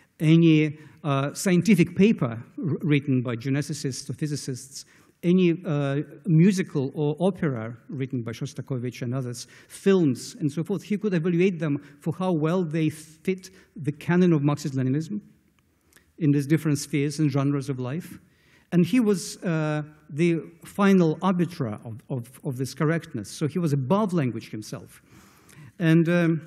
any uh, scientific paper written by geneticists or physicists, any uh, musical or opera written by Shostakovich and others, films and so forth. He could evaluate them for how well they fit the canon of Marxist-Leninism in these different spheres and genres of life. And he was uh, the final arbiter of, of, of this correctness. So he was above language himself. And um,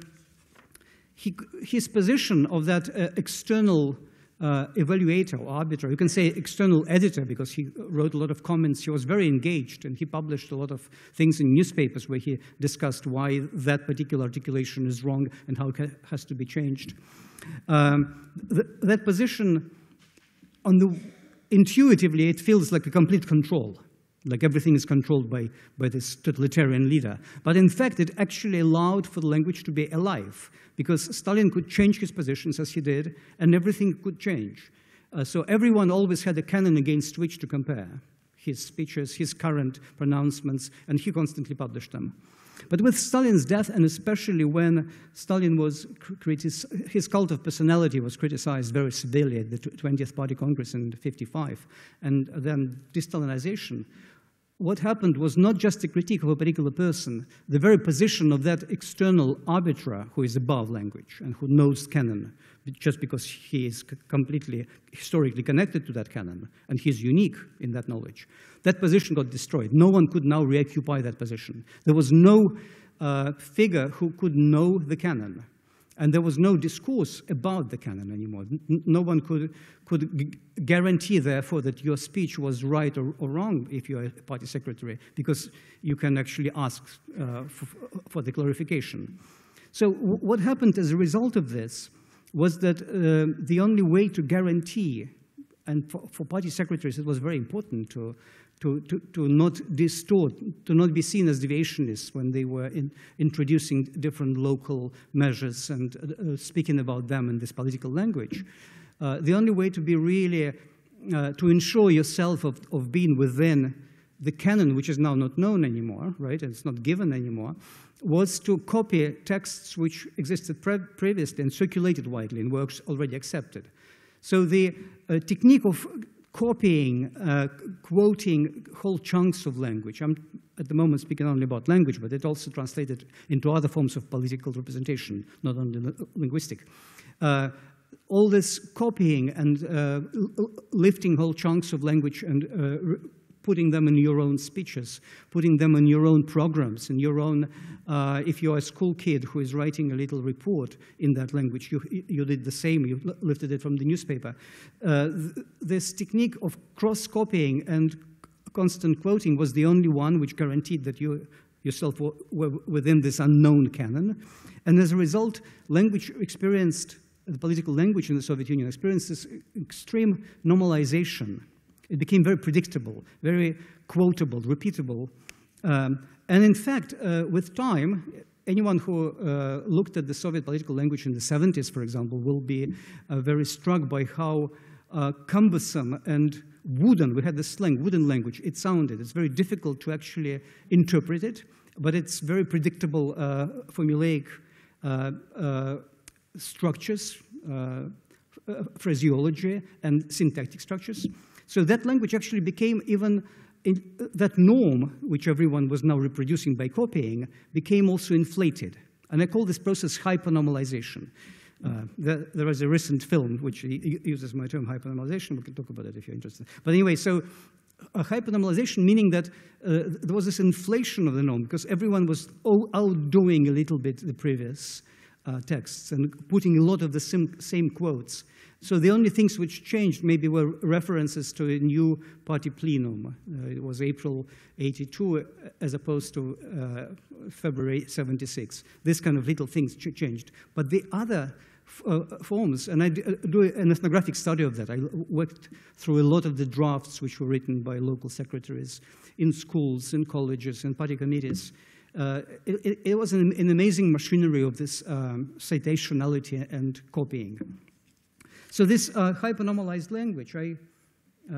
he, his position of that uh, external uh, evaluator or arbiter, you can say external editor, because he wrote a lot of comments. He was very engaged, and he published a lot of things in newspapers where he discussed why that particular articulation is wrong and how it has to be changed. Um, th that position, on the intuitively, it feels like a complete control, like everything is controlled by, by this totalitarian leader. But in fact, it actually allowed for the language to be alive, because Stalin could change his positions as he did, and everything could change. Uh, so everyone always had a canon against which to compare his speeches, his current pronouncements, and he constantly published them. But with Stalin's death, and especially when Stalin was criticized, his cult of personality was criticized very severely at the twentieth Party Congress in fifty-five, and then de-Stalinization, what happened was not just a critique of a particular person, the very position of that external arbiter who is above language and who knows canon, just because he is completely historically connected to that canon, and he's unique in that knowledge. That position got destroyed. No one could now reoccupy that position. There was no uh, figure who could know the canon. And there was no discourse about the canon anymore. No one could, could guarantee, therefore, that your speech was right or, or wrong if you're a party secretary, because you can actually ask uh, for, for the clarification. So what happened as a result of this was that uh, the only way to guarantee, and for, for party secretaries it was very important to, To, to, to not distort, to not be seen as deviationists when they were in, introducing different local measures and uh, speaking about them in this political language. Uh, the only way to be really, uh, to ensure yourself of, of being within the canon, which is now not known anymore, right, and it's not given anymore, was to copy texts which existed pre previously and circulated widely and were already accepted. So the uh, technique of copying, uh, quoting whole chunks of language. I'm at the moment speaking only about language, but it also translated into other forms of political representation, not only linguistic. Uh, all this copying and uh, lifting whole chunks of language and uh, putting them in your own speeches, putting them in your own programs, in your own, uh, if you're a school kid who is writing a little report in that language, you, you did the same, you lifted it from the newspaper. Uh, th this technique of cross-copying and constant quoting was the only one which guaranteed that you yourself were, were within this unknown canon. And as a result, language experienced, the political language in the Soviet Union experienced this extreme normalization. It became very predictable, very quotable, repeatable. Um, and in fact, uh, with time, anyone who uh, looked at the Soviet political language in the seventies, for example, will be uh, very struck by how uh, cumbersome and wooden, we had the slang, wooden language, it sounded. It's very difficult to actually interpret it, but it's very predictable, uh, formulaic uh, uh, structures, uh, phraseology, and syntactic structures. So that language actually became even, in, uh, that norm, which everyone was now reproducing by copying, became also inflated. And I call this process hypernormalization. Uh, there, there is a recent film which uses my term hypernormalization. We can talk about it if you're interested. But anyway, so a hypernormalization meaning that uh, there was this inflation of the norm because everyone was outdoing a little bit the previous uh, texts and putting a lot of the same, same quotes. So the only things which changed maybe were references to a new party plenum. Uh, it was April eighty-two as opposed to uh, February seventy-six. This kind of little things ch changed. But the other uh, forms, and I do an ethnographic study of that. I worked through a lot of the drafts which were written by local secretaries in schools, in colleges, in party committees. Uh, it, it was an, an amazing machinery of this um, citationality and copying. So this uh, hypernormalized language, I, uh,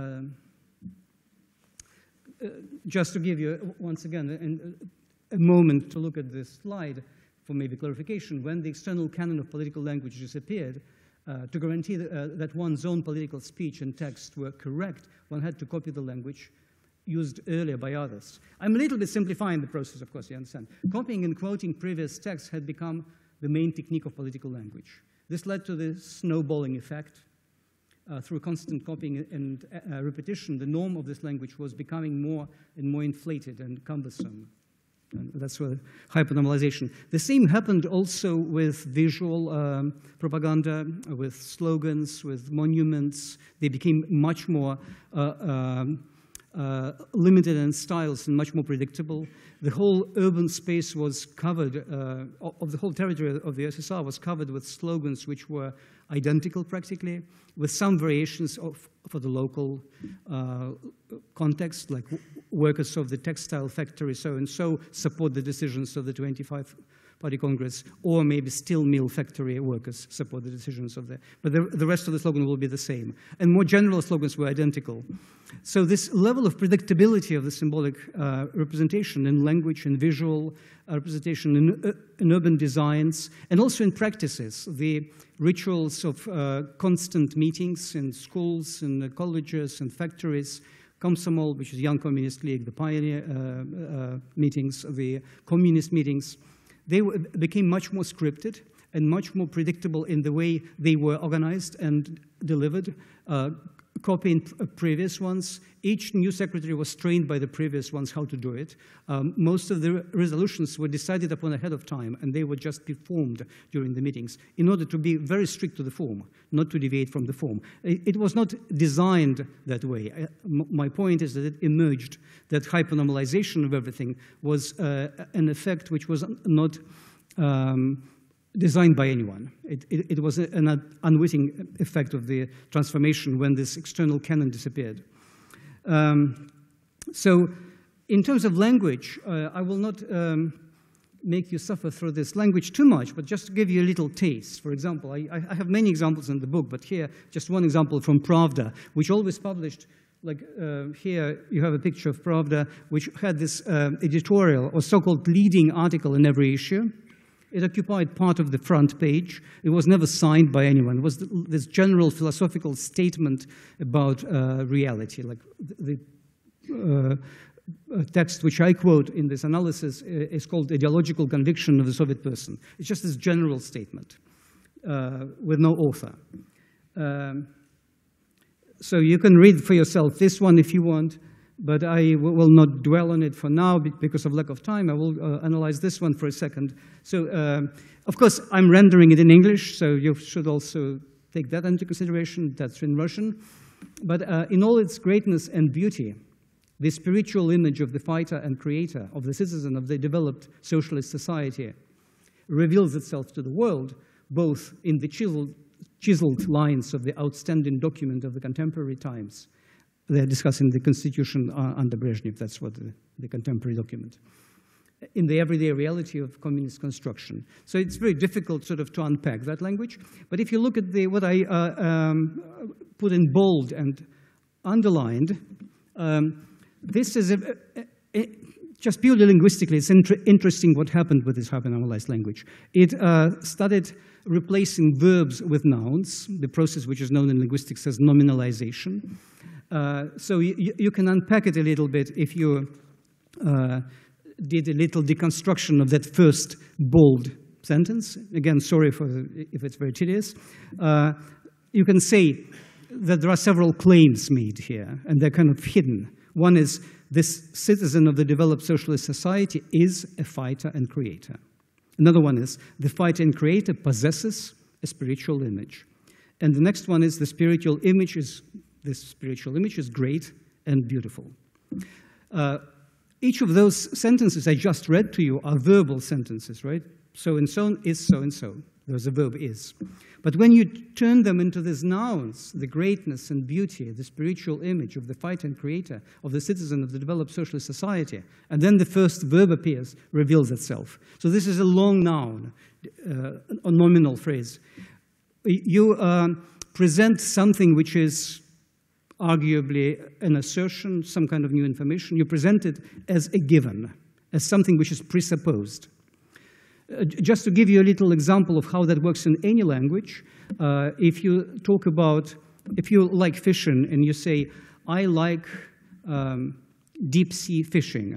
uh, just to give you, once again, a, a moment to look at this slide for maybe clarification, when the external canon of political language disappeared, uh, to guarantee that, uh, that one's own political speech and text were correct, one had to copy the language used earlier by others. I'm a little bit simplifying the process, of course, you understand. Copying and quoting previous texts had become the main technique of political language. This led to the snowballing effect. Uh, through constant copying and uh, repetition, the norm of this language was becoming more and more inflated and cumbersome. And that's where hypernormalization. The same happened also with visual um, propaganda, with slogans, with monuments. They became much more uh, um, uh, limited in styles and much more predictable. The whole urban space was covered, uh, of the whole territory of the U S S R was covered with slogans which were identical practically, with some variations of, for the local uh, context, like workers of the textile factory so-and-so support the decisions of the twenty-five Party Congress, or maybe steel mill factory workers support the decisions of the, but the, the rest of the slogan will be the same. And more general slogans were identical. So this level of predictability of the symbolic uh, representation in language and visual uh, representation in, uh, in urban designs, and also in practices, the rituals of uh, constant meetings in schools, in uh, colleges and factories, Komsomol, which is Young Communist League, the pioneer uh, uh, meetings, the communist meetings, they became much more scripted and much more predictable in the way they were organized and delivered, uh, copying previous ones. Each new secretary was trained by the previous ones how to do it. Um, most of the resolutions were decided upon ahead of time, and they would just be formed during the meetings in order to be very strict to the form, not to deviate from the form. It, it was not designed that way. I, m my point is that it emerged that hypernormalization of everything was uh, an effect which was not um, designed by anyone. It, it, it was an unwitting effect of the transformation when this external canon disappeared. Um, so in terms of language, uh, I will not um, make you suffer through this language too much, but just to give you a little taste. For example, I, I have many examples in the book, but here, just one example from Pravda, which always published, like uh, here you have a picture of Pravda, which had this uh, editorial or so-called leading article in every issue. It occupied part of the front page. It was never signed by anyone. It was this general philosophical statement about uh, reality. Like the uh, text which I quote in this analysis is called Ideological Conviction of the Soviet Person. It's just this general statement uh, with no author. Um, so you can read for yourself this one if you want, but I will not dwell on it for now because of lack of time. I will uh, analyze this one for a second. So, uh, of course, I'm rendering it in English, so you should also take that into consideration. That's in Russian. But uh, in all its greatness and beauty, the spiritual image of the fighter and creator, of the citizen of the developed socialist society, reveals itself to the world, both in the chiseled, chiseled lines of the outstanding document of the contemporary times. They're discussing the constitution uh, under Brezhnev. That's what the, the contemporary document. In the everyday reality of communist construction. So it's very difficult sort of to unpack that language. But if you look at the, what I uh, um, put in bold and underlined, um, this is a, a, a, just purely linguistically, it's inter interesting what happened with this hypernormalized language. It uh, started replacing verbs with nouns, the process which is known in linguistics as nominalization. Uh, so you, you can unpack it a little bit if you uh, did a little deconstruction of that first bold sentence. Again, sorry for the, if it's very tedious. Uh, you can say that there are several claims made here, and they're kind of hidden. One is this citizen of the developed socialist society is a fighter and creator. Another one is the fighter and creator possesses a spiritual image. And the next one is the spiritual image is This spiritual image is great and beautiful. Uh, each of those sentences I just read to you are verbal sentences, right? So-and-so is so-and-so. There's a verb is. But when you turn them into these nouns, the greatness and beauty, the spiritual image of the fighter and creator, of the citizen of the developed socialist society, and then the first verb appears, reveals itself. So this is a long noun, uh, a nominal phrase. You uh, present something which is arguably an assertion, some kind of new information. You present it as a given, as something which is presupposed. Uh, just to give you a little example of how that works in any language, uh, if you talk about, if you like fishing and you say, I like um, deep sea fishing.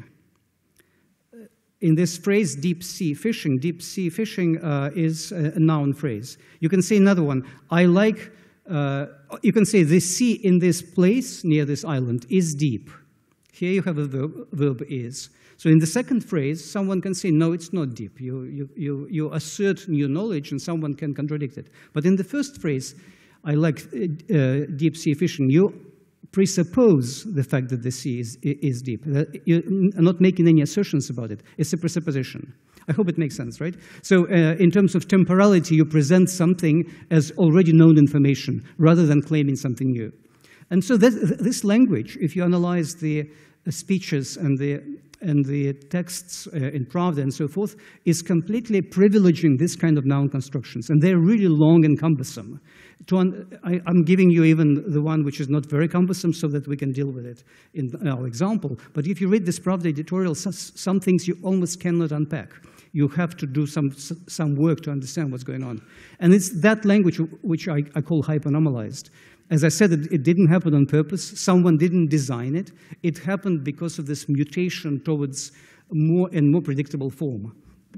In this phrase, deep sea fishing, deep sea fishing uh, is a, a noun phrase. You can say another one, I like Uh, you can say the sea in this place near this island is deep. Here you have a verb, verb is. So in the second phrase, someone can say, no, it's not deep. You, you, you, you assert new knowledge and someone can contradict it. But in the first phrase, I like uh, deep sea fishing, you presuppose the fact that the sea is, is deep. You're not making any assertions about it. It's a presupposition. I hope it makes sense, right? So uh, in terms of temporality, you present something as already known information rather than claiming something new. And so this, this language, if you analyze the uh, speeches and the, and the texts uh, in Pravda and so forth, is completely privileging this kind of noun constructions. And they're really long and cumbersome. To un I, I'm giving you even the one which is not very cumbersome so that we can deal with it in our example. But if you read this Pravda editorial, some things you almost cannot unpack. You have to do some, some work to understand what's going on. And it's that language which I, I call hypernormalized. As I said, it, it didn't happen on purpose. Someone didn't design it. It happened because of this mutation towards more and more predictable form.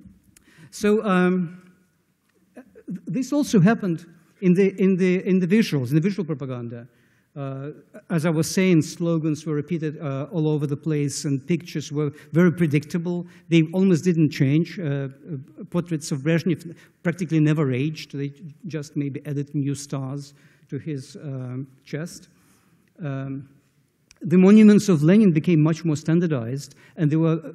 So um, this also happened in the, in, the, in the visuals, in the visual propaganda. Uh, as I was saying, slogans were repeated uh, all over the place, and pictures were very predictable. They almost didn't change. Uh, uh, portraits of Brezhnev practically never aged. They just maybe added new stars to his um, chest. Um, the monuments of Lenin became much more standardized, and there were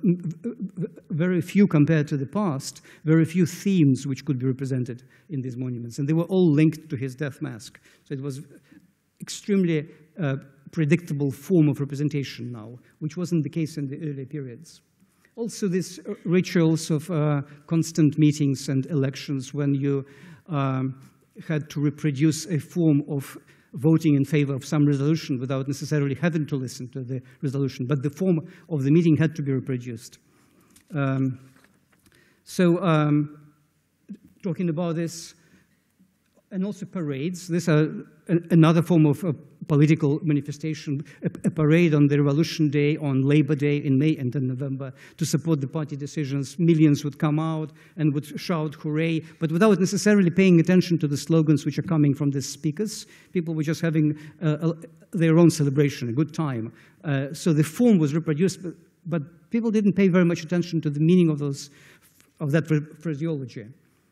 very few, compared to the past, very few themes which could be represented in these monuments, and they were all linked to his death mask. So it was extremely uh, predictable form of representation now, which wasn't the case in the earlier periods. Also, these rituals of uh, constant meetings and elections, when you um, had to reproduce a form of voting in favor of some resolution without necessarily having to listen to the resolution, but the form of the meeting had to be reproduced. Um, so, um, talking about this, and also parades. These are another form of a political manifestation, a, a parade on the Revolution Day, on Labor Day in May and in November to support the party decisions. Millions would come out and would shout hooray, but without necessarily paying attention to the slogans which are coming from the speakers. People were just having uh, a, their own celebration, a good time. Uh, so the form was reproduced, but, but people didn't pay very much attention to the meaning of, those, of that phraseology.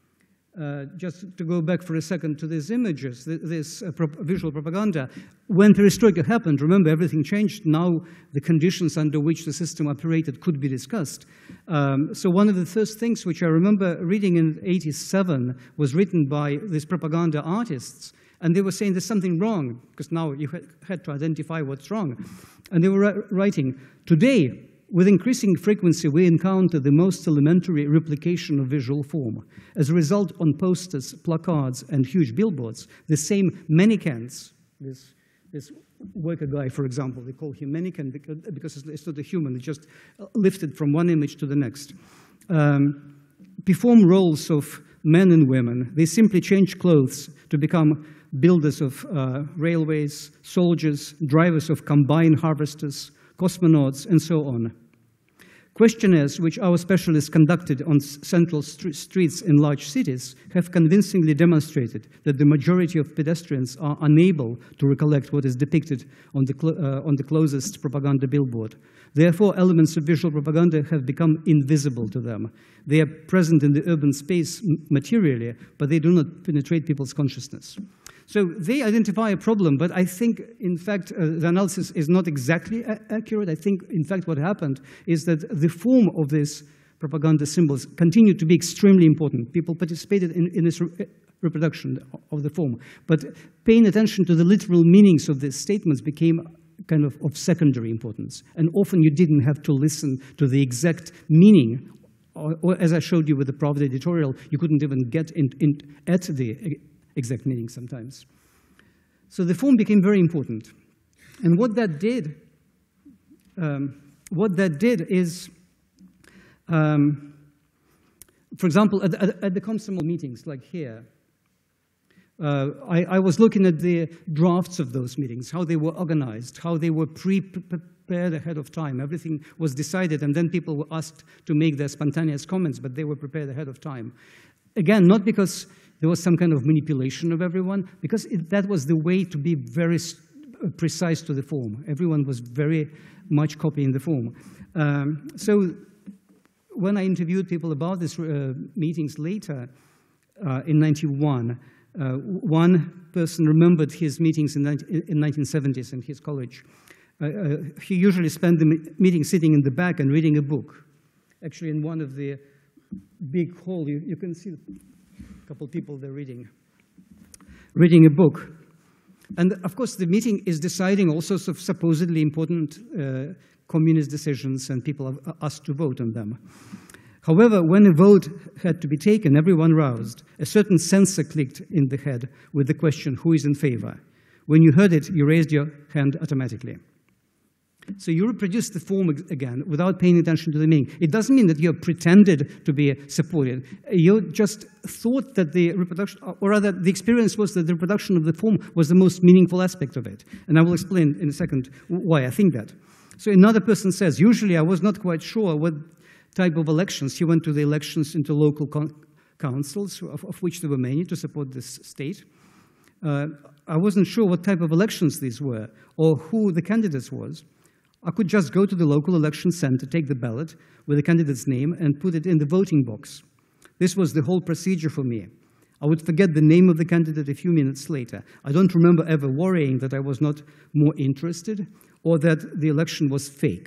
Uh, just to go back for a second to these images, th this uh, pro visual propaganda. When perestroika happened, remember, everything changed. Now the conditions under which the system operated could be discussed. Um, so one of the first things which I remember reading in eighty-seven was written by these propaganda artists, and they were saying there's something wrong, because now you ha had to identify what's wrong. And they were writing, today, with increasing frequency, we encounter the most elementary replication of visual form. As a result, on posters, placards, and huge billboards, the same mannequins, this, this worker guy, for example, they call him mannequin because, because it's not a human, it's just lifted from one image to the next, um, perform roles of men and women. They simply change clothes to become builders of uh, railways, soldiers, drivers of combine harvesters, cosmonauts, and so on. Questionnaires which our specialists conducted on central st streets in large cities have convincingly demonstrated that the majority of pedestrians are unable to recollect what is depicted on the, uh, on the closest propaganda billboard. Therefore, elements of visual propaganda have become invisible to them. They are present in the urban space materially, but they do not penetrate people's consciousness. So they identify a problem, but I think, in fact, uh, the analysis is not exactly accurate. I think, in fact, what happened is that the form of these propaganda symbols continued to be extremely important. People participated in, in this re reproduction of the form, but paying attention to the literal meanings of these statements became kind of of secondary importance. And often you didn't have to listen to the exact meaning, or, or as I showed you with the Pravda editorial, you couldn't even get in, in, at the exact meaning sometimes. So the form became very important. And what that did, um, what that did is, um, for example, at, at, at the Komsomol meetings, like here, uh, I, I was looking at the drafts of those meetings, how they were organized, how they were pre-prepared ahead of time. Everything was decided, and then people were asked to make their spontaneous comments, but they were prepared ahead of time. Again, not because there was some kind of manipulation of everyone, because it, that was the way to be very precise to the form. Everyone was very much copying the form. Um, so when I interviewed people about these uh, meetings later, uh, in ninety-one, uh, one person remembered his meetings in, in nineteen seventies in his college. Uh, uh, he usually spent the meeting sitting in the back and reading a book. Actually, in one of the big hall, you, you can see a couple people there reading, reading a book. And of course, the meeting is deciding all sorts of supposedly important uh, communist decisions, and people are asked to vote on them. However, when a vote had to be taken, everyone roused. A certain sensor clicked in the head with the question, who is in favor? When you heard it, you raised your hand automatically. So you reproduce the form again without paying attention to the meaning. It doesn't mean that you pretended to be supported. You just thought that the reproduction, or rather the experience was that the reproduction of the form was the most meaningful aspect of it. And I will explain in a second why I think that. So another person says, usually I was not quite sure what type of elections. He went to the elections into local councils, of, of which there were many, to support this state. Uh, I wasn't sure what type of elections these were, or who the candidates was. I could just go to the local election center, take the ballot with the candidate's name, and put it in the voting box. This was the whole procedure for me. I would forget the name of the candidate a few minutes later. I don't remember ever worrying that I was not more interested or that the election was fake.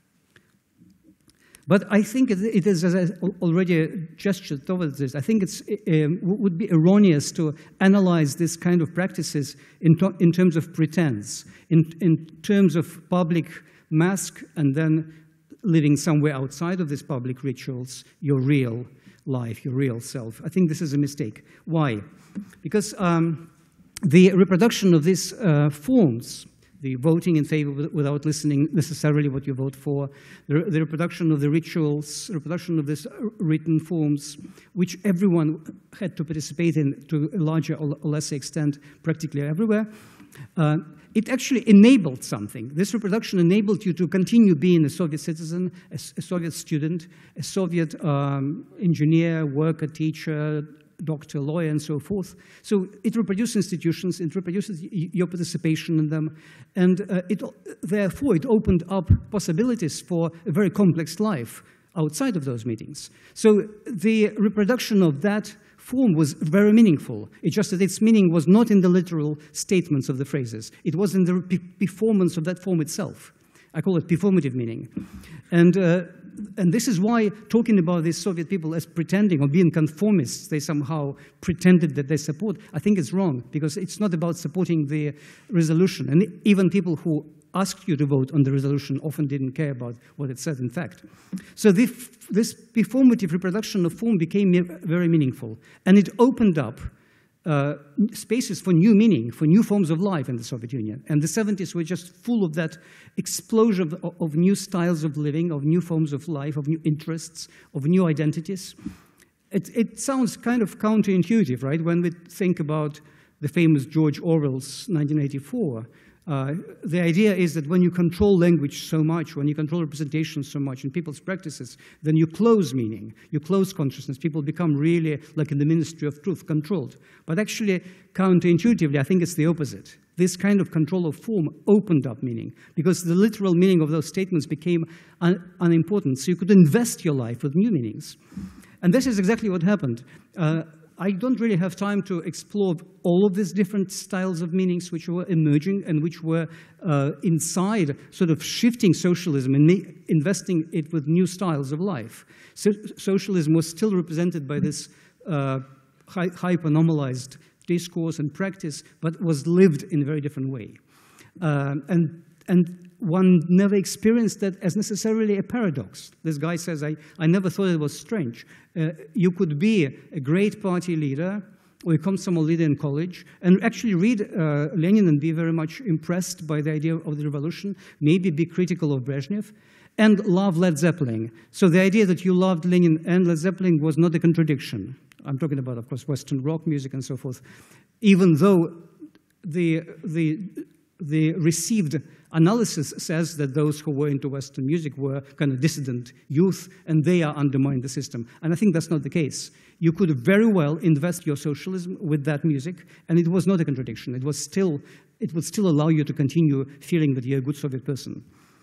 But I think it is, as I already gestured towards this, I think it um, would be erroneous to analyze this kind of practices in, in terms of pretense, in, in terms of public mask, and then living somewhere outside of these public rituals, your real life, your real self. I think this is a mistake. Why? Because um, the reproduction of these uh, forms, the voting in favor without listening necessarily what you vote for, the, the reproduction of the rituals, reproduction of these written forms, which everyone had to participate in to a larger or lesser extent practically everywhere, uh, it actually enabled something. This reproduction enabled you to continue being a Soviet citizen, a, a Soviet student, a Soviet um, engineer, worker, teacher, doctor, lawyer, and so forth. So it reproduces institutions, it reproduces your participation in them, and uh, it, therefore it opened up possibilities for a very complex life outside of those meetings. So the reproduction of that form was very meaningful. It's just that its meaning was not in the literal statements of the phrases. It was in the performance of that form itself. I call it performative meaning. And uh, And this is why talking about these Soviet people as pretending or being conformists, they somehow pretended that they support, I think it's wrong, because it's not about supporting the resolution. And even people who asked you to vote on the resolution often didn't care about what it said in fact. So this, this performative reproduction of form became very meaningful. And it opened up Uh, spaces for new meaning, for new forms of life in the Soviet Union. And the seventies were just full of that explosion of, of new styles of living, of new forms of life, of new interests, of new identities. It, it sounds kind of counterintuitive, right? When we think about the famous George Orwell's nineteen eighty-four, uh, the idea is that when you control language so much, when you control representation so much in people's practices, then you close meaning, you close consciousness. People become really, like in the Ministry of Truth, controlled. But actually, counterintuitively, I think it's the opposite. This kind of control of form opened up meaning, because the literal meaning of those statements became un unimportant. So you could invest your life with new meanings. And this is exactly what happened. Uh, I don't really have time to explore all of these different styles of meanings which were emerging and which were uh, inside sort of shifting socialism and investing it with new styles of life. So socialism was still represented by this uh, hyper-normalized discourse and practice, but was lived in a very different way. Uh, and, and one never experienced that as necessarily a paradox. This guy says, I, I never thought it was strange. Uh, you could be a great party leader or a Komsomol leader in college and actually read uh, Lenin and be very much impressed by the idea of the revolution, maybe be critical of Brezhnev, and love Led Zeppelin. So the idea that you loved Lenin and Led Zeppelin was not a contradiction. I'm talking about, of course, Western rock music and so forth, even though the, the, the received analysis says that those who were into Western music were kind of dissident youth, and they are undermined the system. And I think that's not the case. You could very well invest your socialism with that music, and it was not a contradiction. It was still, it would still allow you to continue feeling that you're a good Soviet person.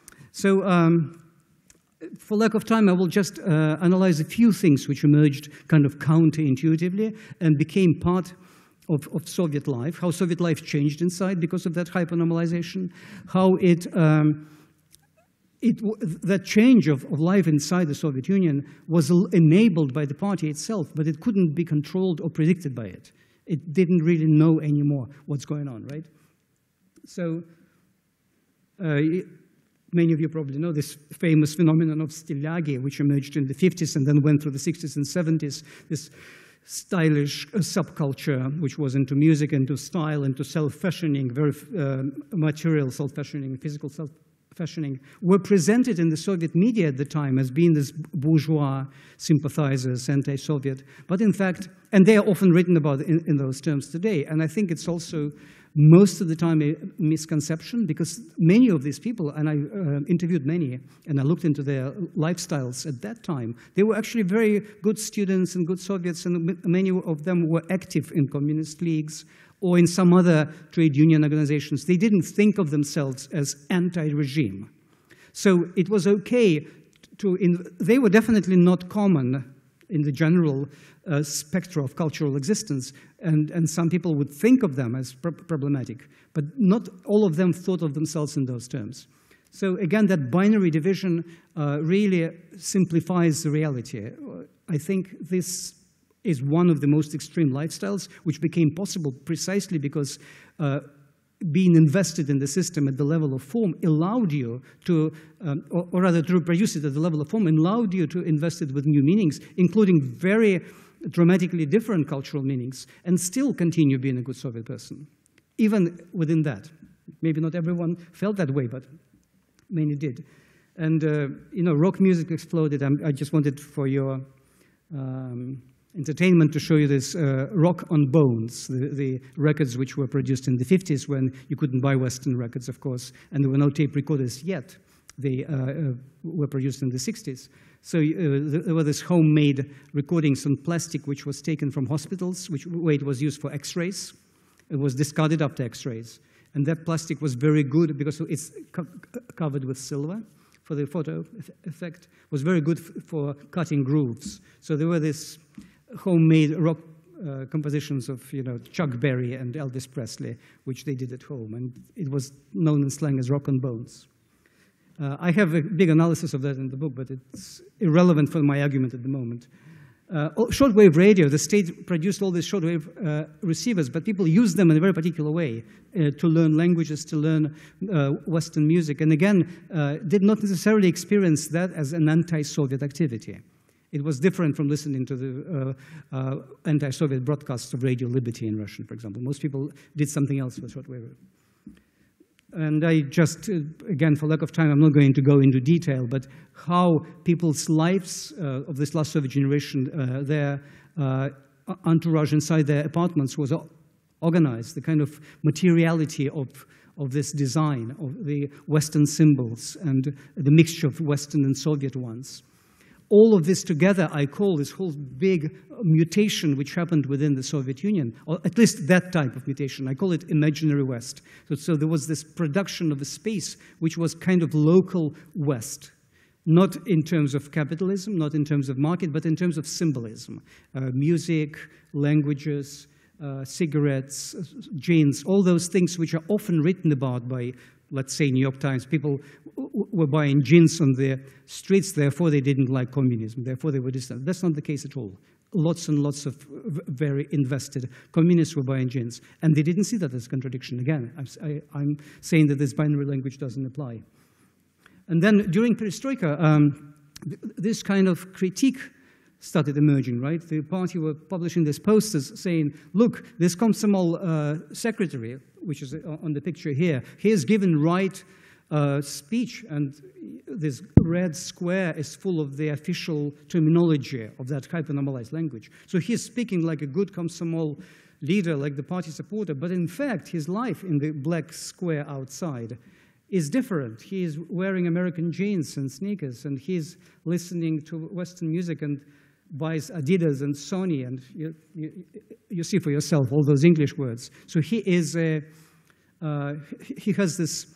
So um, for lack of time, I will just uh, analyze a few things which emerged kind of counterintuitively and became part Of, of Soviet life, how Soviet life changed inside because of that hyper-normalization, how it, um, it, that change of, of life inside the Soviet Union was enabled by the party itself, but it couldn't be controlled or predicted by it. It didn't really know anymore what's going on, right? So uh, many of you probably know this famous phenomenon of styliagi, which emerged in the fifties and then went through the sixties and seventies, this stylish uh, subculture, which was into music, into style, into self-fashioning, very uh, material self-fashioning, physical fashioning, were presented in the Soviet media at the time as being this bourgeois sympathizers, anti-Soviet. But in fact, and they are often written about in, in those terms today. And I think it's also most of the time a misconception, because many of these people, and I uh, interviewed many, and I looked into their lifestyles at that time, they were actually very good students and good Soviets, and many of them were active in communist leagues or in some other trade union organizations. They didn't think of themselves as anti-regime. So it was okay to, in, they were definitely not common in the general uh, spectra of cultural existence, and, and some people would think of them as pr problematic, but not all of them thought of themselves in those terms. So again, that binary division uh, really simplifies the reality. I think this is one of the most extreme lifestyles, which became possible precisely because uh, being invested in the system at the level of form allowed you to, um, or, or rather to reproduce it at the level of form, allowed you to invest it with new meanings, including very dramatically different cultural meanings, and still continue being a good Soviet person, even within that. Maybe not everyone felt that way, but many did. And, uh, you know, rock music exploded. I'm, I just wanted for your um, entertainment to show you this uh, Rock on Bones, the, the records which were produced in the fifties when you couldn't buy Western records, of course, and there were no tape recorders yet. They uh, uh, were produced in the sixties. So uh, there were this homemade recordings on plastic which was taken from hospitals, which where it was used for x-rays. It was discarded after x-rays. And that plastic was very good because it's co covered with silver for the photo effect. It was very good for cutting grooves. So there were this homemade rock uh, compositions of, you know, Chuck Berry and Elvis Presley, which they did at home, and it was known in slang as Rock on Bones. Uh, I have a big analysis of that in the book, but it's irrelevant for my argument at the moment. Uh, shortwave radio, the state produced all these shortwave uh, receivers, but people used them in a very particular way uh, to learn languages, to learn uh, Western music, and again, uh, did not necessarily experience that as an anti-Soviet activity. It was different from listening to the uh, uh, anti-Soviet broadcasts of Radio Liberty in Russian, for example. Most people did something else with shortwave. And I just, uh, again, for lack of time, I'm not going to go into detail, but how people's lives uh, of this last Soviet generation, uh, their uh, entourage inside their apartments was organized, the kind of materiality of, of this design, of the Western symbols, and the mixture of Western and Soviet ones. All of this together, I call this whole big mutation which happened within the Soviet Union, or at least that type of mutation. I call it imaginary West. So, so there was this production of a space which was kind of local West, not in terms of capitalism, not in terms of market, but in terms of symbolism. Uh, music, languages, uh, cigarettes, jeans, all those things which are often written about by, let's say, New York Times. People were buying jeans on the streets, therefore they didn't like communism, therefore they were distant. That's not the case at all. Lots and lots of very invested communists were buying jeans, and they didn't see that as a contradiction. Again, I'm, I, I'm saying that this binary language doesn't apply. And then during Perestroika, um, th this kind of critique started emerging, right? The party were publishing these posters saying, look, this Komsomol uh, secretary, which is on the picture here, he has given right uh, speech, and this red square is full of the official terminology of that hypernormalized language. So he's speaking like a good Komsomol leader, like the party supporter, but in fact, his life in the black square outside is different. He is wearing American jeans and sneakers, and he's listening to Western music and buys Adidas and Sony, and you, you, you see for yourself all those English words. So he is a, uh, he has this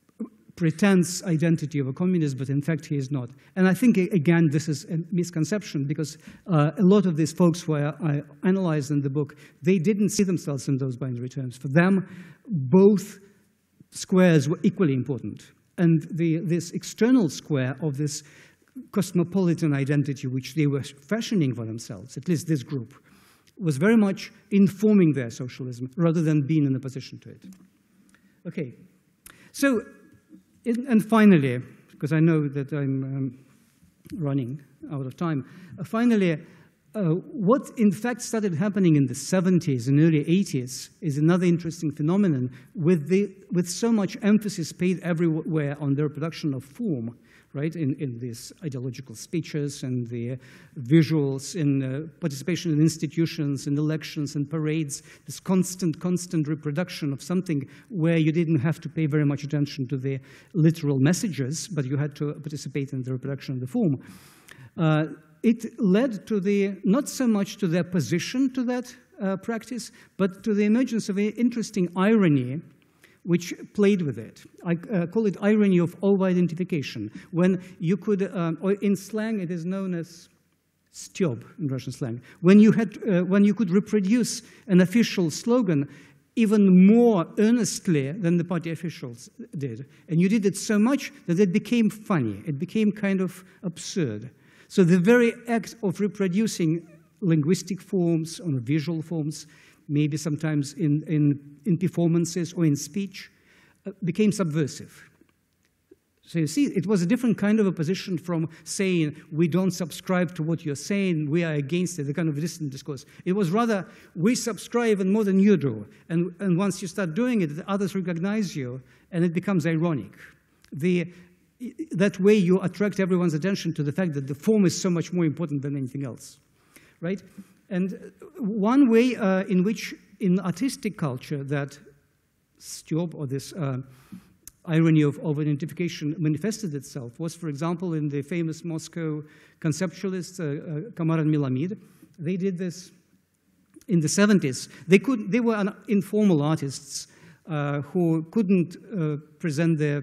pretense identity of a communist, but in fact he is not. And I think, again, this is a misconception, because uh, a lot of these folks who I, I analyzed in the book, they didn't see themselves in those binary terms. For them, both squares were equally important. And the, this external square of this cosmopolitan identity which they were fashioning for themselves, at least this group, was very much informing their socialism rather than being in a position to it. Okay, so, in, and finally, because I know that I'm um, running out of time, uh, finally, Uh, what in fact started happening in the seventies and early eighties is another interesting phenomenon with, the, with so much emphasis paid everywhere on the reproduction of form, right, in, in these ideological speeches and the visuals, in uh, participation in institutions, in elections and parades, this constant, constant reproduction of something where you didn't have to pay very much attention to the literal messages, but you had to participate in the reproduction of the form. Uh, It led to the, not so much to the opposition to that uh, practice, but to the emergence of an interesting irony which played with it. I uh, call it irony of over-identification. When you could, um, or in slang it is known as styob in Russian slang. When you, had, uh, when you could reproduce an official slogan even more earnestly than the party officials did. And you did it so much that it became funny. It became kind of absurd. So the very act of reproducing linguistic forms or visual forms, maybe sometimes in, in, in performances or in speech, uh, became subversive. So you see, it was a different kind of a position from saying, we don't subscribe to what you're saying, we are against it, the kind of distant discourse. It was rather, we subscribe and more than you do. And, and once you start doing it, others recognize you, and it becomes ironic. The, that way you attract everyone's attention to the fact that the form is so much more important than anything else, right? And one way uh, in which, in artistic culture, that styob, or this uh, irony of over-identification manifested itself was, for example, in the famous Moscow conceptualists, uh, uh, Kamar and Milamid. They did this in the seventies. They, could, they were informal artists uh, who couldn't uh, present their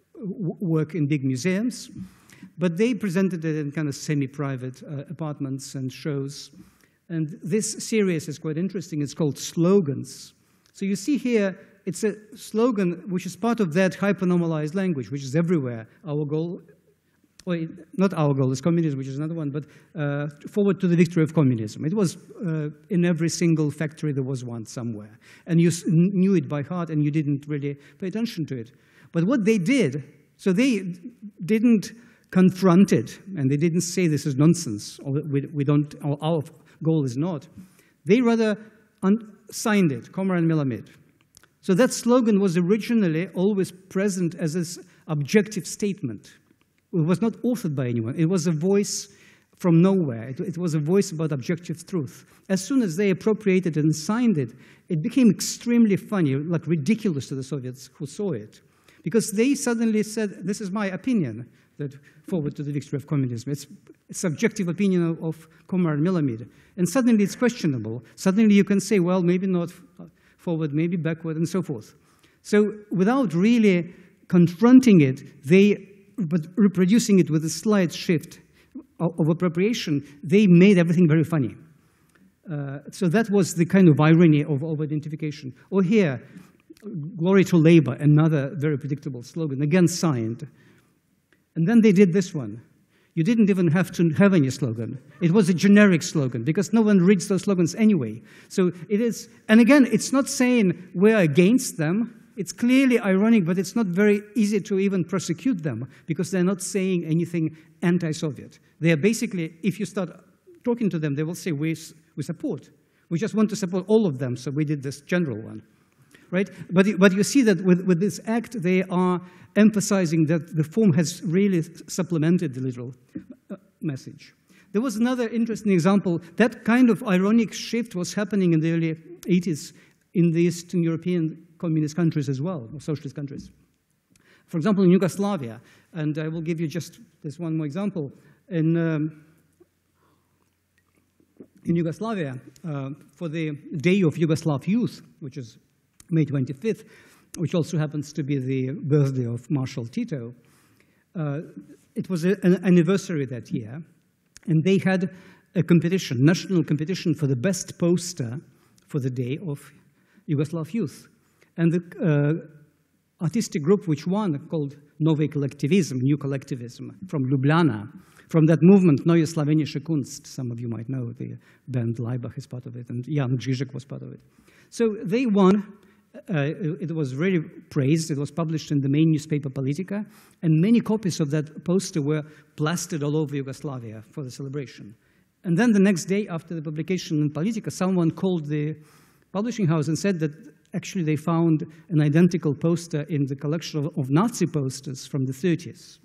work in big museums, but they presented it in kind of semi-private uh, apartments and shows. And this series is quite interesting. It's called Slogans. So you see here, it's a slogan which is part of that hyper-normalized language, which is everywhere. Our goal, well, not our goal is communism, which is another one, but uh, forward to the victory of communism. It was uh, in every single factory there was one somewhere. And you knew it by heart and you didn't really pay attention to it. But what they did, so they didn't confront it, and they didn't say this is nonsense, or we, we don't, or our goal is not. They rather signed it, Komar and Milamid. So that slogan was originally always present as an objective statement. It was not authored by anyone. It was a voice from nowhere. It, it was a voice about objective truth. As soon as they appropriated it and signed it, it became extremely funny, like ridiculous to the Soviets who saw it. Because they suddenly said, this is my opinion, that forward to the victory of communism. It's a subjective opinion of, of Komar and Milamid. And suddenly it's questionable. Suddenly you can say, well, maybe not forward, maybe backward, and so forth. So without really confronting it, they, but reproducing it with a slight shift of, of appropriation, they made everything very funny. Uh, so that was the kind of irony of over-identification. Or here, glory to labor, another very predictable slogan, again signed. And then they did this one. You didn't even have to have any slogan. It was a generic slogan, because no one reads those slogans anyway. So it is, and again, it's not saying we're against them. It's clearly ironic, but it's not very easy to even prosecute them, because they're not saying anything anti-Soviet. They are basically, if you start talking to them, they will say, we, we support. We just want to support all of them, so we did this general one. Right? But, but you see that with, with this act, they are emphasizing that the form has really supplemented the literal message. There was another interesting example. That kind of ironic shift was happening in the early eighties in the Eastern European communist countries as well, or socialist countries. For example, in Yugoslavia, and I will give you just this one more example. In, um, in Yugoslavia, uh, for the Day of Yugoslav Youth, which is May twenty-fifth, which also happens to be the birthday of Marshal Tito. Uh, it was a, an anniversary that year, and they had a competition, national competition for the best poster for the Day of Yugoslav Youth. And the uh, artistic group which won, called Novi Collectivism, New Collectivism, from Ljubljana, from that movement, Neue Slavenische Kunst, some of you might know, the band Leibach is part of it, and Jan Žižek was part of it. So they won. Uh, it was really praised. It was published in the main newspaper, Politica, and many copies of that poster were plastered all over Yugoslavia for the celebration. And then the next day after the publication in Politica, someone called the publishing house and said that actually they found an identical poster in the collection of, of Nazi posters from the thirties.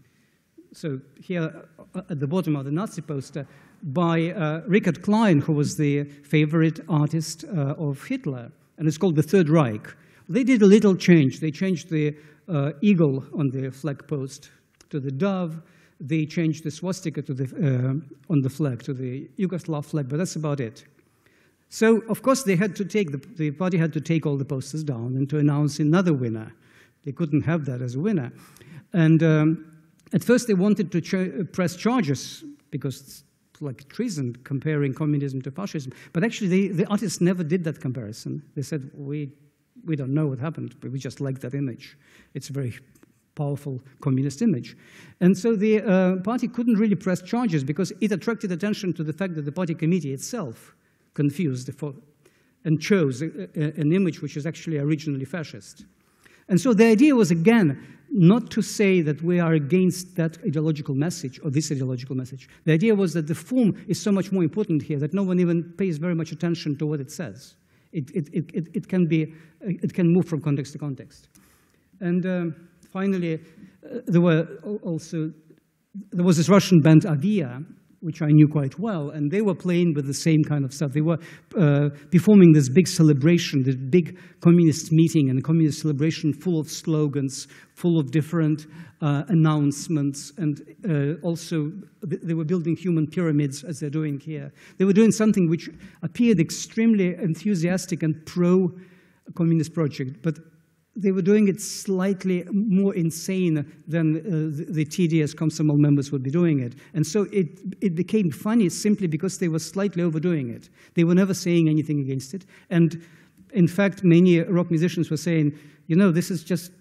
So here at the bottom of the Nazi poster by uh, Richard Klein, who was the favorite artist uh, of Hitler, and it's called the Third Reich. They did a little change. They changed the uh, eagle on the flag post to the dove. They changed the swastika to the, uh, on the flag to the Yugoslav flag, but that's about it. So, of course, they had to take, the, the party had to take all the posters down and to announce another winner. They couldn't have that as a winner. And um, at first they wanted to ch press charges because it's like treason comparing communism to fascism. But actually, they, the artists never did that comparison. They said, we, we don't know what happened, but we just like that image. It's a very powerful communist image. And so the uh, party couldn't really press charges because it attracted attention to the fact that the party committee itself confused the and chose a, a, an image which is actually originally fascist. And so the idea was, again, not to say that we are against that ideological message or this ideological message. The idea was that the form is so much more important here that no one even pays very much attention to what it says. It, it, it, it, it, can, be, it can move from context to context. And um, finally, uh, there were also, there was this Russian band Avia, which I knew quite well, and they were playing with the same kind of stuff. They were uh, performing this big celebration, this big communist meeting and a communist celebration full of slogans, full of different uh, announcements, and uh, also th they were building human pyramids as they're doing here. They were doing something which appeared extremely enthusiastic and pro-communist project, but they were doing it slightly more insane than uh, the, the T D S Komsomol members would be doing it. And so it, it became funny simply because they were slightly overdoing it. They were never saying anything against it. And in fact, many rock musicians were saying, you know, this is just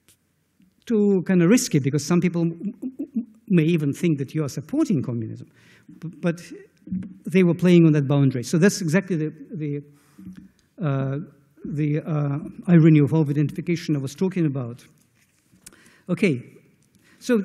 too kind of risky because some people may even think that you are supporting communism. But they were playing on that boundary. So that's exactly the, the uh, the uh, irony of over-identification I was talking about. Okay, so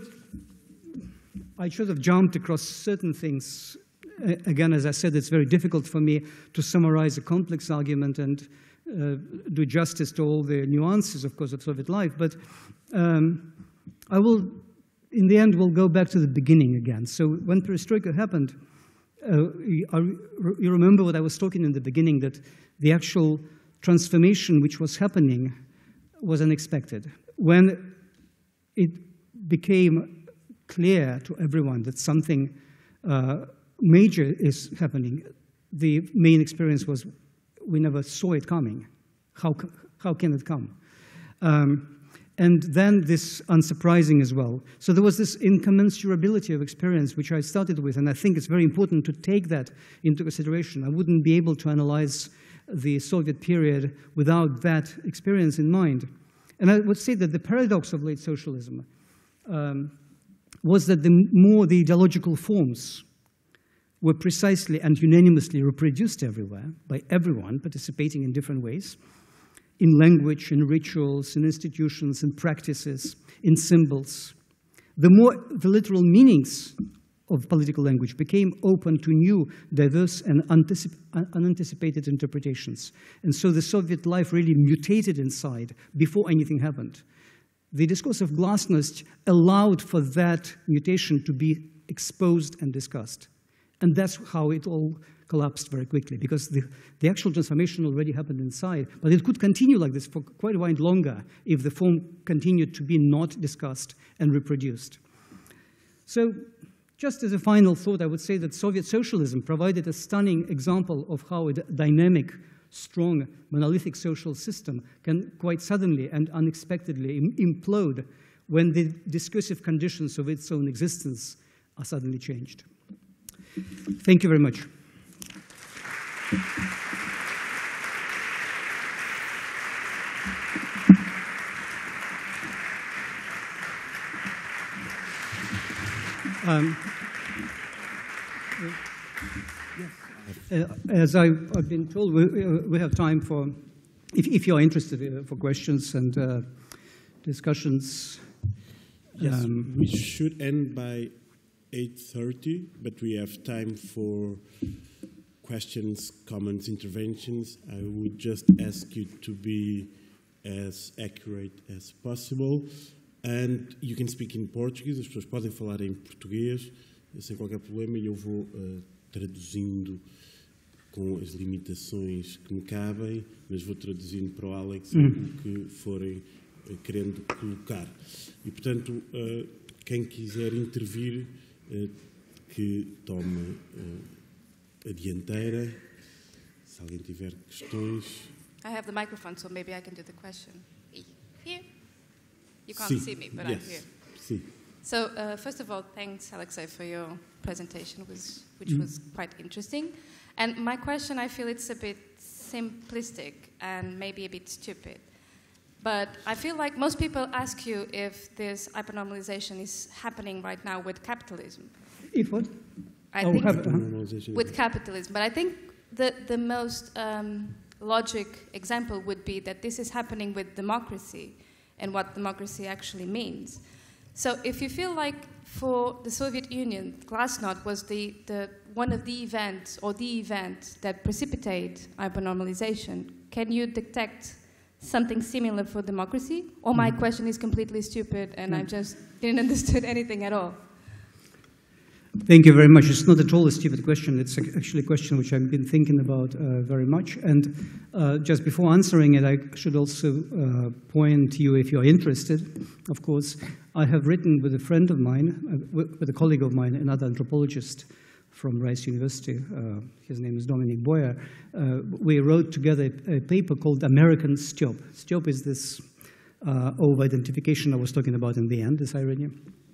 I should have jumped across certain things. Uh, again, as I said, it's very difficult for me to summarize a complex argument and uh, do justice to all the nuances, of course, of Soviet life. But um, I will, in the end, will go back to the beginning again. So when perestroika happened, uh, you, you remember what I was talking in the beginning, that the actual transformation which was happening was unexpected. When it became clear to everyone that something uh, major is happening, the main experience was we never saw it coming. How, how can it come? Um, and then this unsurprising as well. So there was this incommensurability of experience which I started with, and I think it's very important to take that into consideration. I wouldn't be able to analyze the Soviet period without that experience in mind. And I would say that the paradox of late socialism um, was that the more the ideological forms were precisely and unanimously reproduced everywhere by everyone participating in different ways, in language, in rituals, in institutions, in practices, in symbols, the more the literal meanings of political language became open to new, diverse, and unanticipated interpretations. And so the Soviet life really mutated inside before anything happened. The discourse of glasnost allowed for that mutation to be exposed and discussed. And that's how it all collapsed very quickly, because the, the actual transformation already happened inside. But it could continue like this for quite a while longer if the form continued to be not discussed and reproduced. So, just as a final thought, I would say that Soviet socialism provided a stunning example of how a dynamic, strong, monolithic social system can quite suddenly and unexpectedly implode when the discursive conditions of its own existence are suddenly changed. Thank you very much. Um, uh, as I, I've been told, we, we have time for, if, if you're interested, uh, for questions and uh, discussions. Yes, Um, we should end by eight thirty, but we have time for questions, comments, interventions. I would just ask you to be as accurate as possible. And you can speak in Portuguese, as pessoas podem falar em português, sem qualquer problema, e eu vou uh, traduzindo com as limitações que me cabem, mas vou traduzindo para o Alex mm. o que forem uh, querendo colocar. E, portanto, uh, quem quiser intervir, uh, que tome uh, a dianteira. Se alguém tiver questões... I have the microphone, so maybe I can do the question. Here? You can't sí. see me, but yes. I'm here. Sí. So, uh, first of all, thanks, Alexei, for your presentation, which, which mm. was quite interesting. And my question, I feel it's a bit simplistic and maybe a bit stupid. But I feel like most people ask you if this hypernormalization is happening right now with capitalism. If what? I oh, think hypernormalization. With capitalism. But I think the, the most um, logic example would be that this is happening with democracy and what democracy actually means. So if you feel like for the Soviet Union, Glasnost was the, the, one of the events or the event that precipitated hypernormalization, can you detect something similar for democracy? Or my mm. question is completely stupid and mm. I just didn't understand anything at all? Thank you very much. It's not at all a stupid question. It's actually a question which I've been thinking about uh, very much. And uh, just before answering it, I should also uh, point you, if you're interested, of course, I have written with a friend of mine, uh, with a colleague of mine, another anthropologist from Rice University. Uh, his name is Dominic Boyer. Uh, we wrote together a paper called American Stop. Stop is this uh, over-identification I was talking about in the end, this irony.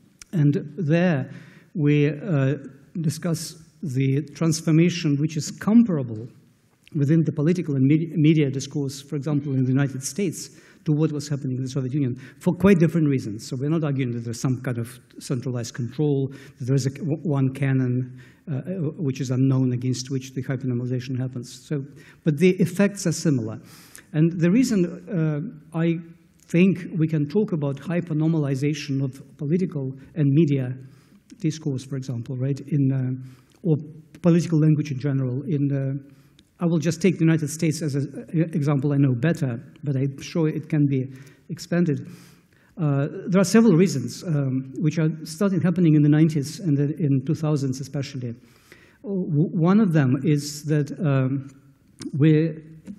And there, we uh, discuss the transformation which is comparable within the political and media, media discourse, for example, in the United States, to what was happening in the Soviet Union, for quite different reasons. So we're not arguing that there's some kind of centralized control, that there's a, one canon uh, which is unknown against which the hypernormalization happens. So, but the effects are similar. And the reason uh, I think we can talk about hypernormalization of political and media discourse, for example, right, in, uh, or political language in general. In, uh, I will just take the United States as an example I know better, but I'm sure it can be expanded. Uh, there are several reasons um, which are starting happening in the nineties and in two thousands especially. One of them is that um, we,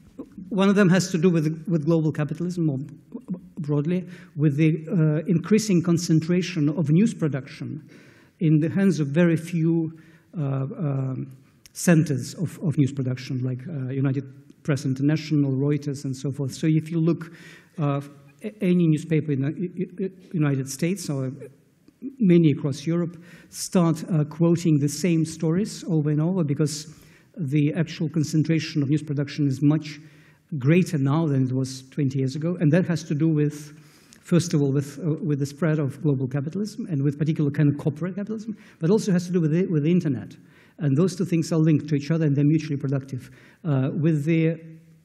one of them has to do with, with global capitalism, more broadly, with the uh, increasing concentration of news production in the hands of very few uh, um, centers of, of news production, like uh, United Press International, Reuters, and so forth. So if you look, uh, any newspaper in the United States or many across Europe start uh, quoting the same stories over and over because the actual concentration of news production is much greater now than it was twenty years ago, and that has to do with, first of all, with, uh, with the spread of global capitalism and with particular kind of corporate capitalism, but also has to do with the, with the internet. And those two things are linked to each other and they're mutually productive. Uh, with the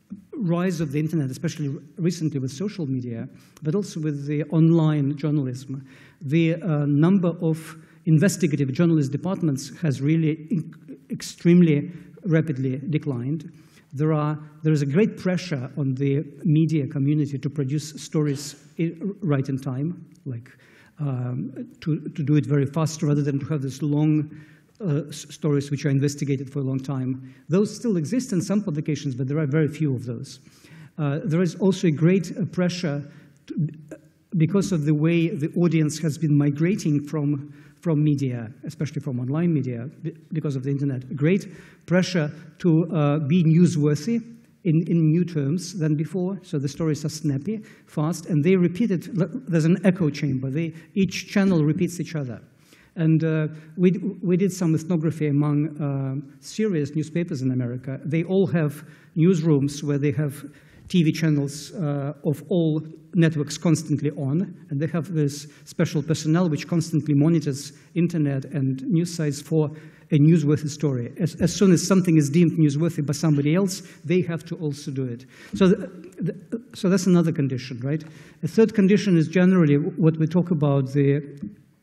rise of the internet, especially recently with social media, but also with the online journalism, the uh, number of investigative journalist departments has really in extremely rapidly declined. There, are, there is a great pressure on the media community to produce stories in, right in time, like um, to, to do it very fast rather than to have this long uh, stories which are investigated for a long time. Those still exist in some publications, but there are very few of those. Uh, there is also a great uh, pressure to, because of the way the audience has been migrating from from media, especially from online media, because of the internet, great pressure to uh, be newsworthy in, in new terms than before. So the stories are snappy, fast, and they repeat it. There's an echo chamber. They, each channel repeats each other. And uh, we, we did some ethnography among uh, serious newspapers in America. They all have newsrooms where they have T V channels uh, of all networks constantly on, and they have this special personnel which constantly monitors internet and news sites for a newsworthy story. As, as soon as something is deemed newsworthy by somebody else, they have to also do it. So, the, the, so that's another condition, right? A third condition is generally what we talk about, the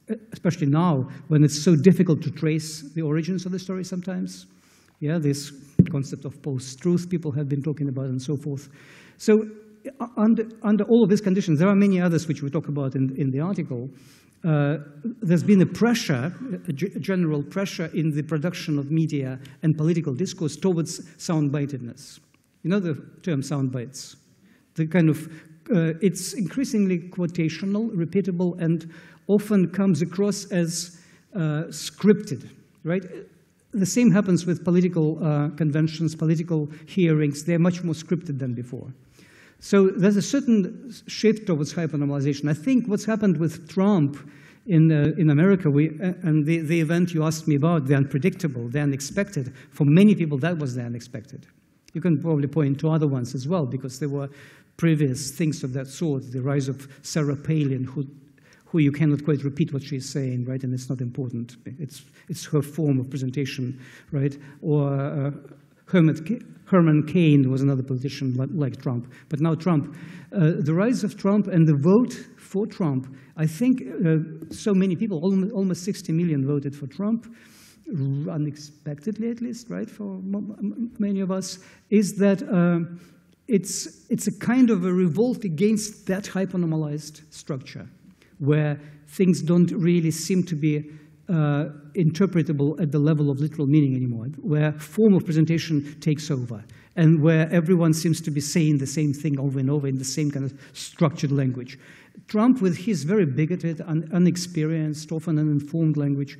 especially now, when it's so difficult to trace the origins of the story sometimes. Yeah, this concept of post-truth people have been talking about and so forth. So under, under all of these conditions, there are many others which we talk about in, in the article. Uh, there's been a pressure, a general pressure in the production of media and political discourse towards soundbitedness. You know the term soundbites? The kind of, uh, it's increasingly quotational, repeatable, and often comes across as uh, scripted, right? The same happens with political uh, conventions, political hearings. They're much more scripted than before. So there's a certain shift towards hypernormalization. I think what's happened with Trump in, uh, in America, we, uh, and the, the event you asked me about, the unpredictable, the unexpected, for many people that was the unexpected. You can probably point to other ones as well, because there were previous things of that sort, the rise of Sarah Palin, who, who you cannot quite repeat what she's saying, right, and it's not important. It's, it's her form of presentation, right, or uh, Herman, Herman Cain was another politician like Trump, but now Trump. Uh, the rise of Trump and the vote for Trump, I think uh, so many people, almost, almost sixty million voted for Trump, unexpectedly at least, right, for many of us, is that uh, it's, it's a kind of a revolt against that hypernormalized structure, where things don't really seem to be Uh, interpretable at the level of literal meaning anymore, where form of presentation takes over, and where everyone seems to be saying the same thing over and over in the same kind of structured language. Trump, with his very bigoted, un unexperienced, often uninformed language,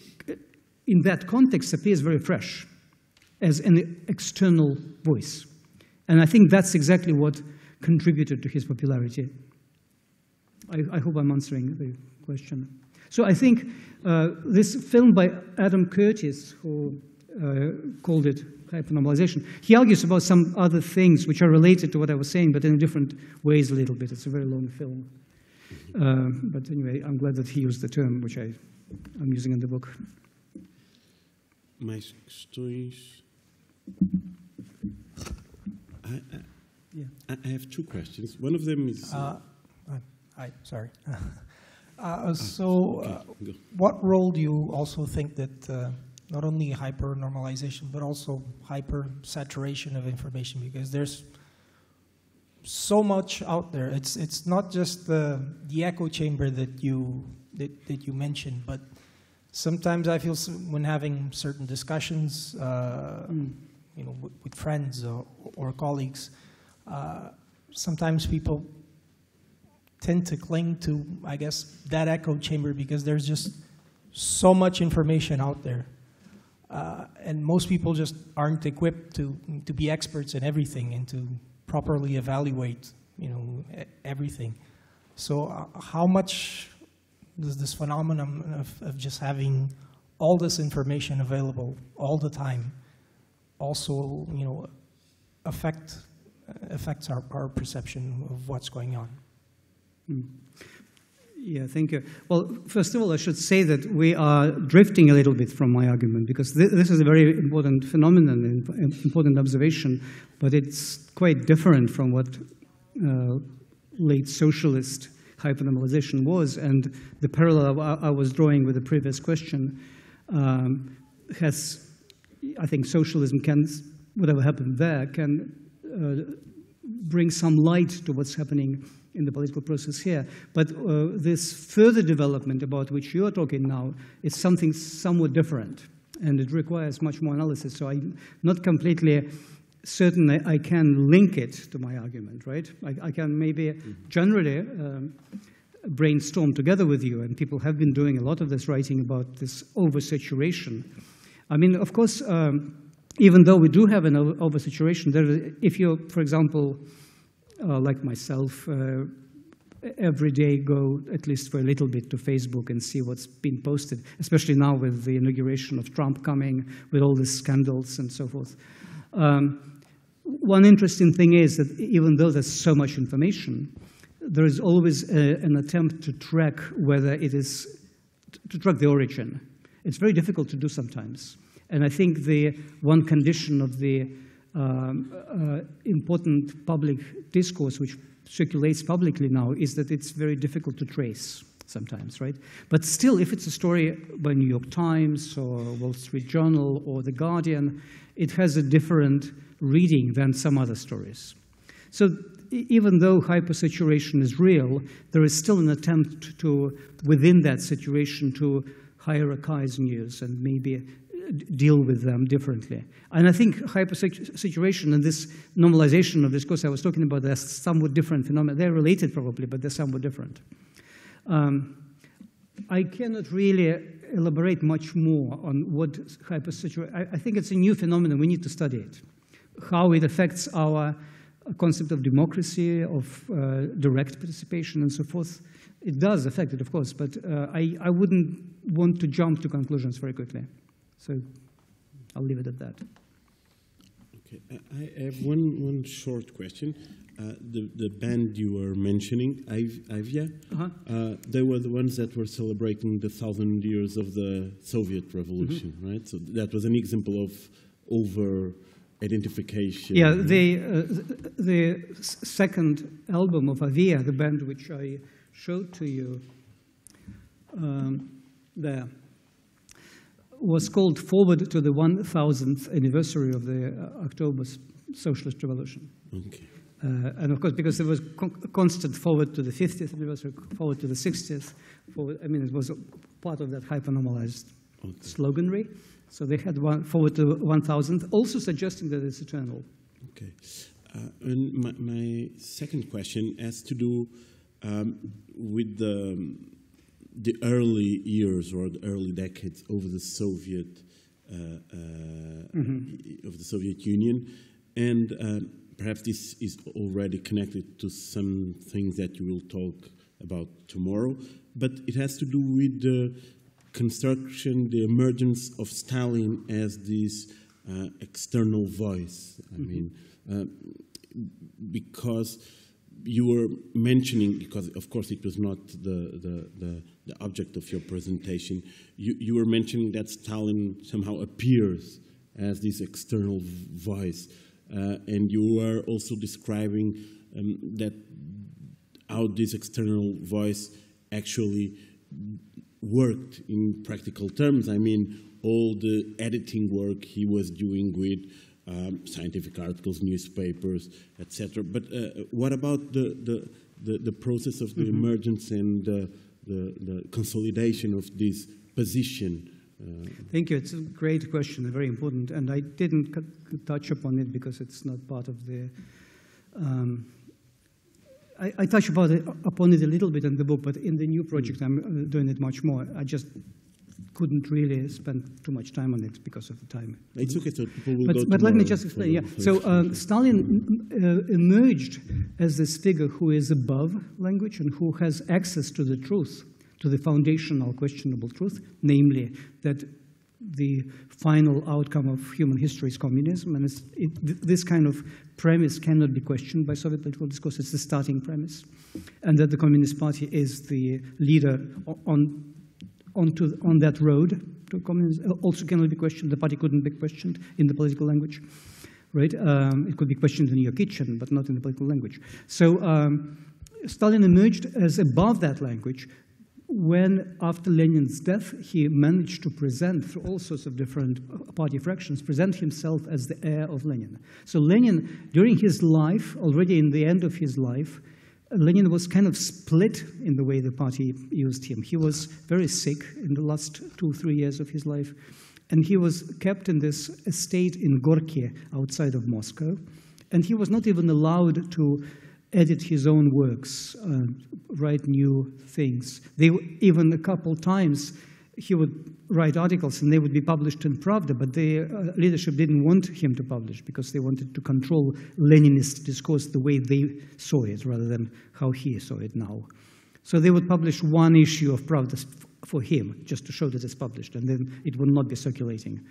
in that context appears very fresh as an external voice. And I think that's exactly what contributed to his popularity. I, I hope I'm answering the question. So I think uh, this film by Adam Curtis, who uh, called it hypernormalization, he argues about some other things which are related to what I was saying, but in different ways a little bit. It's a very long film. Uh, but anyway, I'm glad that he used the term, which I, I'm using in the book. Mais questões? I, I, yeah. I have two questions. One of them is... Uh, uh, I, sorry. Uh, so, uh, what role do you also think that uh, not only hyper-normalization, but also hyper-saturation of information? Because there's so much out there. It's it's not just the the echo chamber that you that that you mentioned, but sometimes I feel when having certain discussions, uh, mm. you know, with, with friends or, or colleagues, uh, sometimes people tend to cling to, I guess, that echo chamber because there's just so much information out there. Uh, and most people just aren't equipped to, to be experts in everything and to properly evaluate, you know, everything. So uh, how much does this phenomenon of, of just having all this information available all the time also, you know, affect, affects our, our perception of what's going on? Yeah, thank you. Well, first of all, I should say that we are drifting a little bit from my argument, because th this is a very important phenomenon, and important observation, but it's quite different from what uh, late socialist hypernormalization was. And the parallel I, I was drawing with the previous question um, has, I think socialism can, whatever happened there, can uh, bring some light to what's happening in the political process here. But uh, this further development about which you are talking now is something somewhat different, and it requires much more analysis. So I'm not completely certain I can link it to my argument, right? I, I can maybe generally um, brainstorm together with you, and people have been doing a lot of this writing about this oversaturation. I mean, of course, um, even though we do have an oversaturation, there is, if you, for example, Uh, like myself, uh, every day go at least for a little bit to Facebook and see what's been posted, especially now with the inauguration of Trump coming, with all these scandals and so forth. Um, one interesting thing is that even though there's so much information, there is always a, an attempt to track whether it is, to track the origin. It's very difficult to do sometimes. And I think the one condition of the Um, uh, important public discourse which circulates publicly now is that it's very difficult to trace sometimes, right? But still, if it's a story by New York Times or Wall Street Journal or The Guardian, it has a different reading than some other stories. So even though hypersaturation is real, there is still an attempt to, within that situation, to hierarchize news and maybe deal with them differently. And I think hypersaturation and this normalization of discourse I was talking about, they're somewhat different phenomena. They're related probably, but they're somewhat different. Um, I cannot really elaborate much more on what hypersaturation, I, I think it's a new phenomenon, we need to study it. How it affects our concept of democracy, of uh, direct participation and so forth. It does affect it, of course, but uh, I, I wouldn't want to jump to conclusions very quickly. So I'll leave it at that. Okay, I have one, one short question. Uh, the, the band you were mentioning, Avia, uh-huh. uh, they were the ones that were celebrating the thousand years of the Soviet Revolution, mm-hmm. right? So that was an example of over-identification. Yeah, the, uh, the second album of Avia, the band which I showed to you um, there, was called Forward to the one thousandth anniversary of the uh, October Socialist Revolution. Okay. Uh, and of course, because there was con constant forward to the fiftieth anniversary, forward to the sixtieth, forward, I mean, it was a part of that hyper-normalized okay. sloganry. So they had one forward to one thousandth, also suggesting that it's eternal. Okay. Uh, and my, my second question has to do um, with the, the early years or the early decades of the Soviet, uh, uh, mm-hmm. of the Soviet Union, and um, perhaps this is already connected to some things that you will talk about tomorrow, but it has to do with the construction, the emergence of Stalin as this uh, external voice. I mm-hmm. mean, uh, because you were mentioning, because of course it was not the, the, the, the object of your presentation, you, you were mentioning that Stalin somehow appears as this external voice. Uh, and you are also describing um, that how this external voice actually worked in practical terms. I mean, all the editing work he was doing with um, scientific articles, newspapers, et cetera. But uh, what about the, the, the, the process of the mm-hmm. emergence and uh, the, the consolidation of this position? Uh, Thank you. It's a great question, very important, and I didn't touch upon it because it's not part of the. Um, I, I touch about it, upon it a little bit in the book, but in the new project, I'm doing it much more. I just couldn't really spend too much time on it because of the time. It's okay, so people will but, go But let me just explain. Yeah. So um, Stalin uh, emerged as this figure who is above language and who has access to the truth, to the foundational questionable truth, namely that the final outcome of human history is communism, and it's, it, this kind of premise cannot be questioned by Soviet political discourse. It's the starting premise, and that the Communist Party is the leader on, on, to, on that road to communism also cannot be questioned. The party couldn't be questioned in the political language, right? Um, it could be questioned in your kitchen, but not in the political language. So um, Stalin emerged as above that language, when, after Lenin's death, he managed to present, through all sorts of different party fractions, present himself as the heir of Lenin. So Lenin, during his life, already in the end of his life, Lenin was kind of split in the way the party used him. He was very sick in the last two, three years of his life, and he was kept in this estate in Gorky, outside of Moscow, and he was not even allowed to edit his own works, uh, write new things. They, even a couple times, he would write articles and they would be published in Pravda, but the uh, leadership didn't want him to publish because they wanted to control Leninist discourse the way they saw it, rather than how he saw it now. So they would publish one issue of Pravda for him, just to show that it's published, and then it would not be circulating.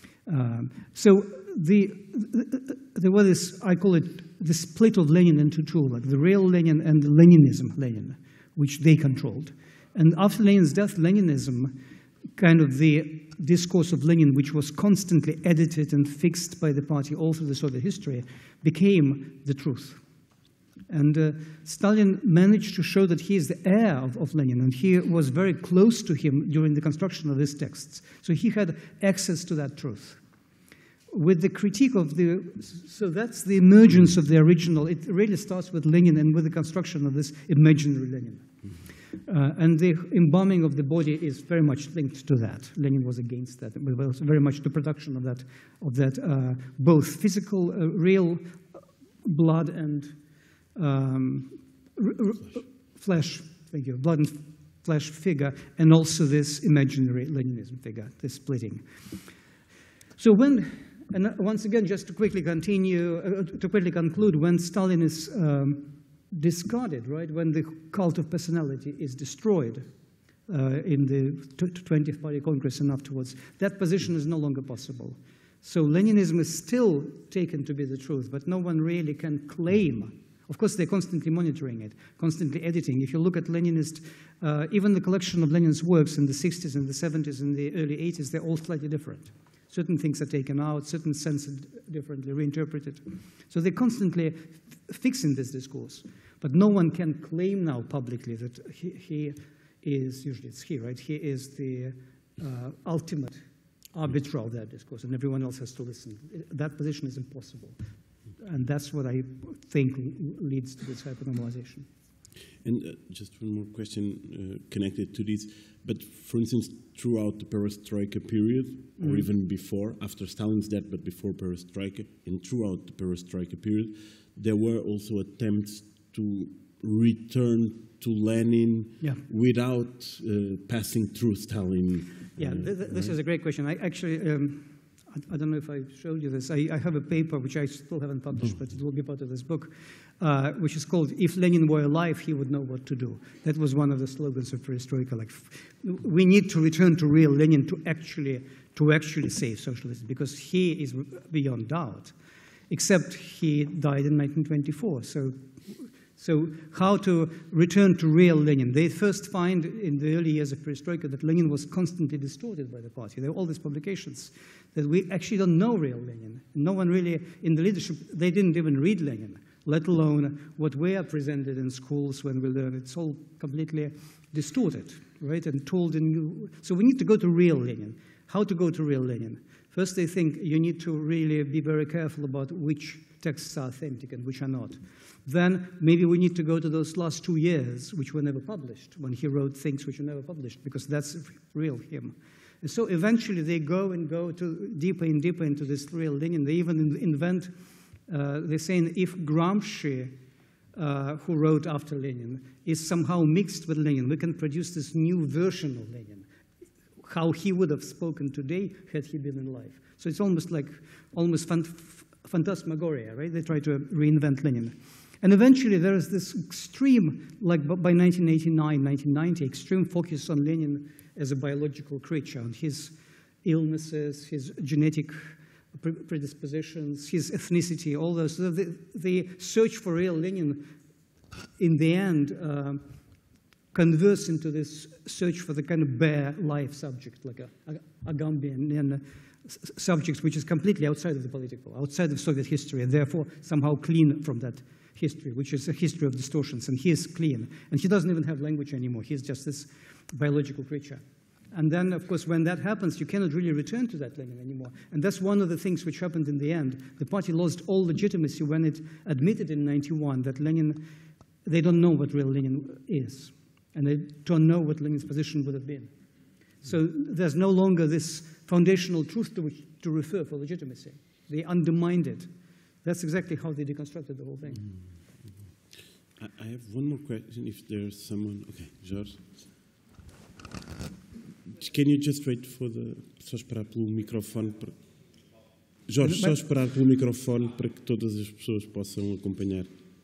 Um, so the, the, there was this, I call it the split of Lenin into two, like the real Lenin and the Leninism Lenin, which they controlled. And after Lenin's death, Leninism, kind of the discourse of Lenin, which was constantly edited and fixed by the party all through the Soviet history, became the truth. And uh, Stalin managed to show that he is the heir of, of Lenin, and he was very close to him during the construction of his texts. So he had access to that truth. With the critique of the, so that's the emergence of the original. It really starts with Lenin and with the construction of this imaginary Lenin. Uh, and the embalming of the body is very much linked to that. Lenin was against that. It was very much the production of that, of that uh, both physical, uh, real blood and um, flesh, thank you, blood and flesh figure, and also this imaginary Leninism figure, this splitting. So when, and once again, just to quickly continue, uh, to quickly conclude, when Stalin is um, discarded, right, when the cult of personality is destroyed uh, in the twentieth Party Congress and afterwards, that position is no longer possible. So Leninism is still taken to be the truth, but no one really can claim. Of course, they're constantly monitoring it, constantly editing. If you look at Leninist, uh, even the collection of Lenin's works in the sixties and the seventies and the early eighties, they're all slightly different. Certain things are taken out, certain censored differently, reinterpreted. So they're constantly fixing this discourse. But no one can claim now publicly that he, he is, usually it's he, right? He is the uh, ultimate arbiter of that discourse, and everyone else has to listen. That position is impossible. And that's what I think leads to this hypernormalization. And uh, just one more question uh, connected to this. But for instance, throughout the Perestroika period, mm. or even before, after Stalin's death, but before Perestroika, and throughout the Perestroika period, there were also attempts to return to Lenin yeah. without uh, passing through Stalin. Yeah, uh, th th this right? is a great question. I actually, um, I, I don't know if I showed you this. I, I have a paper which I still haven't published, oh. but it will be part of this book, uh, which is called "If Lenin Were Alive, He Would Know What to Do." That was one of the slogans of Perestroika. Like, we need to return to real Lenin to actually to actually save socialism, because he is beyond doubt. Except he died in nineteen twenty-four. So. So how to return to real Lenin? They first find in the early years of Perestroika that Lenin was constantly distorted by the party. There are all these publications that we actually don't know real Lenin. No one really, in the leadership, they didn't even read Lenin, let alone what we are presented in schools when we learn. It's all completely distorted, right, and told in new. So we need to go to real Lenin. How to go to real Lenin? First, they think you need to really be very careful about which texts are authentic and which are not. Then maybe we need to go to those last two years, which were never published, when he wrote things which were never published, because that's real him. And so eventually they go and go to deeper and deeper into this real Lenin. They even invent, uh, they're saying if Gramsci, uh, who wrote after Lenin, is somehow mixed with Lenin, we can produce this new version of Lenin, how he would have spoken today had he been alive. So it's almost like, almost phant phantasmagoria, right? They try to reinvent Lenin. And eventually there is this extreme, like by nineteen eighty-nine, nineteen ninety, extreme focus on Lenin as a biological creature, on his illnesses, his genetic predispositions, his ethnicity, all those. So the, the search for real Lenin, in the end, uh, converts into this search for the kind of bare life subject, like a, a, Agamben subject, which is completely outside of the political, outside of Soviet history, and therefore somehow clean from that history, which is a history of distortions, and he is clean. And he doesn't even have language anymore. He's just this biological creature. And then, of course, when that happens, you cannot really return to that Lenin anymore. And that's one of the things which happened in the end. The party lost all legitimacy when it admitted in ninety-one that Lenin, they don't know what real Lenin is. And they don't know what Lenin's position would have been. So there's no longer this foundational truth to which to refer for legitimacy. They undermined it. That's exactly how they deconstructed the whole thing. Mm-hmm. I have one more question, if there's someone. Okay, Jorge. Can you just wait for the... Só esperar pelo microfone. Para... Jorge, só esperar pelo microfone para que todas as pessoas possam acompanhar.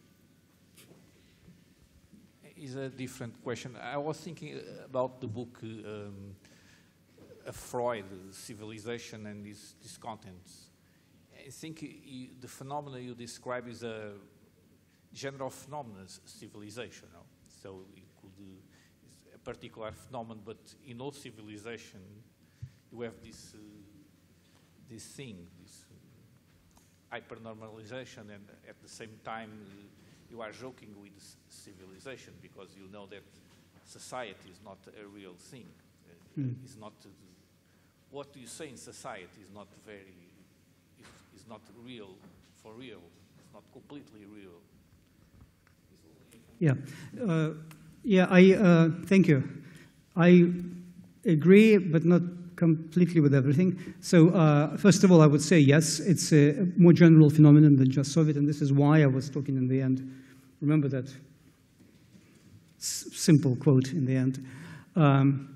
Is a different question. I was thinking about the book um, of Freud, Civilization, and these, these contents. I think you, the phenomena you describe is a general phenomenon, civilization. No? So it could uh, a particular phenomenon, but in all civilization, you have this uh, this thing, this uh, hypernormalization, and at the same time, uh, you are joking with civilization because you know that society is not a real thing. Mm. It's not uh, what you say in society is not very is, is not real for real. It's not completely real. Yeah, uh, yeah. I uh, thank you. I agree, but not completely with everything. So uh, first of all, I would say yes, it's a more general phenomenon than just Soviet, and this is why I was talking in the end. Remember that s simple quote in the end. Um,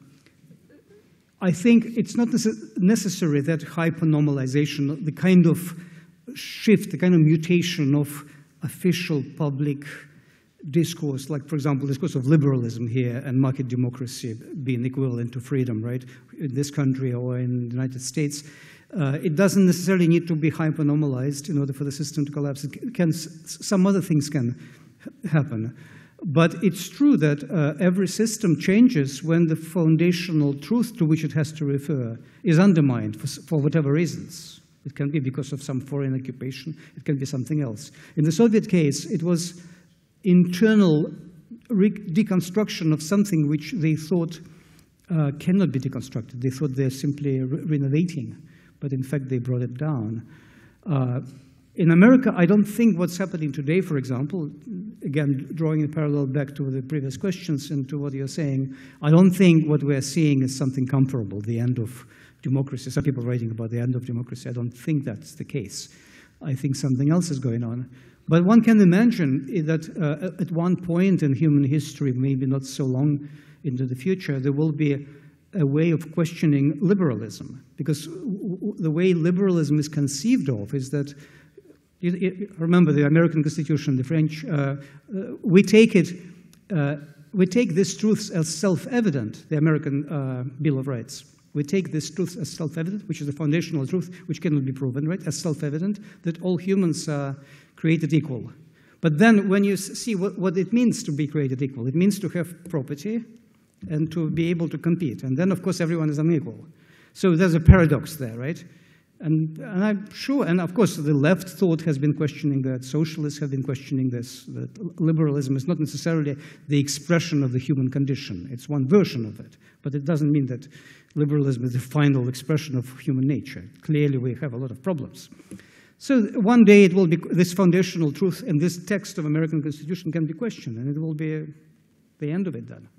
I think it's not necessary that hypernormalization, the kind of shift, the kind of mutation of official public discourse, like, for example, discourse of liberalism here and market democracy being equivalent to freedom, right, in this country or in the United States. Uh, it doesn't necessarily need to be hyper-normalized in order for the system to collapse. It can, some other things can happen. But it's true that uh, every system changes when the foundational truth to which it has to refer is undermined for, for whatever reasons. It can be because of some foreign occupation. It can be something else. In the Soviet case, it was internal deconstruction of something which they thought uh, cannot be deconstructed. They thought they're simply re renovating, but in fact they brought it down. Uh, in America, I don't think what's happening today, for example, again, drawing a parallel back to the previous questions and to what you're saying, I don't think what we're seeing is something comparable, the end of democracy. Some people are writing about the end of democracy. I don't think that's the case. I think something else is going on. But one can imagine that uh, at one point in human history, maybe not so long into the future, there will be a, a way of questioning liberalism. Because w the way liberalism is conceived of is that, you, you remember the American Constitution, the French, uh, uh, we take it, uh, we take these truths as self-evident, the American uh, Bill of Rights. We take this truth as self-evident, which is a foundational truth which cannot be proven, right, as self-evident, that all humans are created equal. But then when you see what, what it means to be created equal, it means to have property and to be able to compete. And then, of course, everyone is unequal. So there's a paradox there, right? And, and I'm sure, and of course, the left thought has been questioning that. Socialists have been questioning this, that liberalism is not necessarily the expression of the human condition. It's one version of it. But it doesn't mean that liberalism is the final expression of human nature. Clearly, we have a lot of problems. So one day it will be, this foundational truth and this text of American Constitution can be questioned, and it will be the end of it then.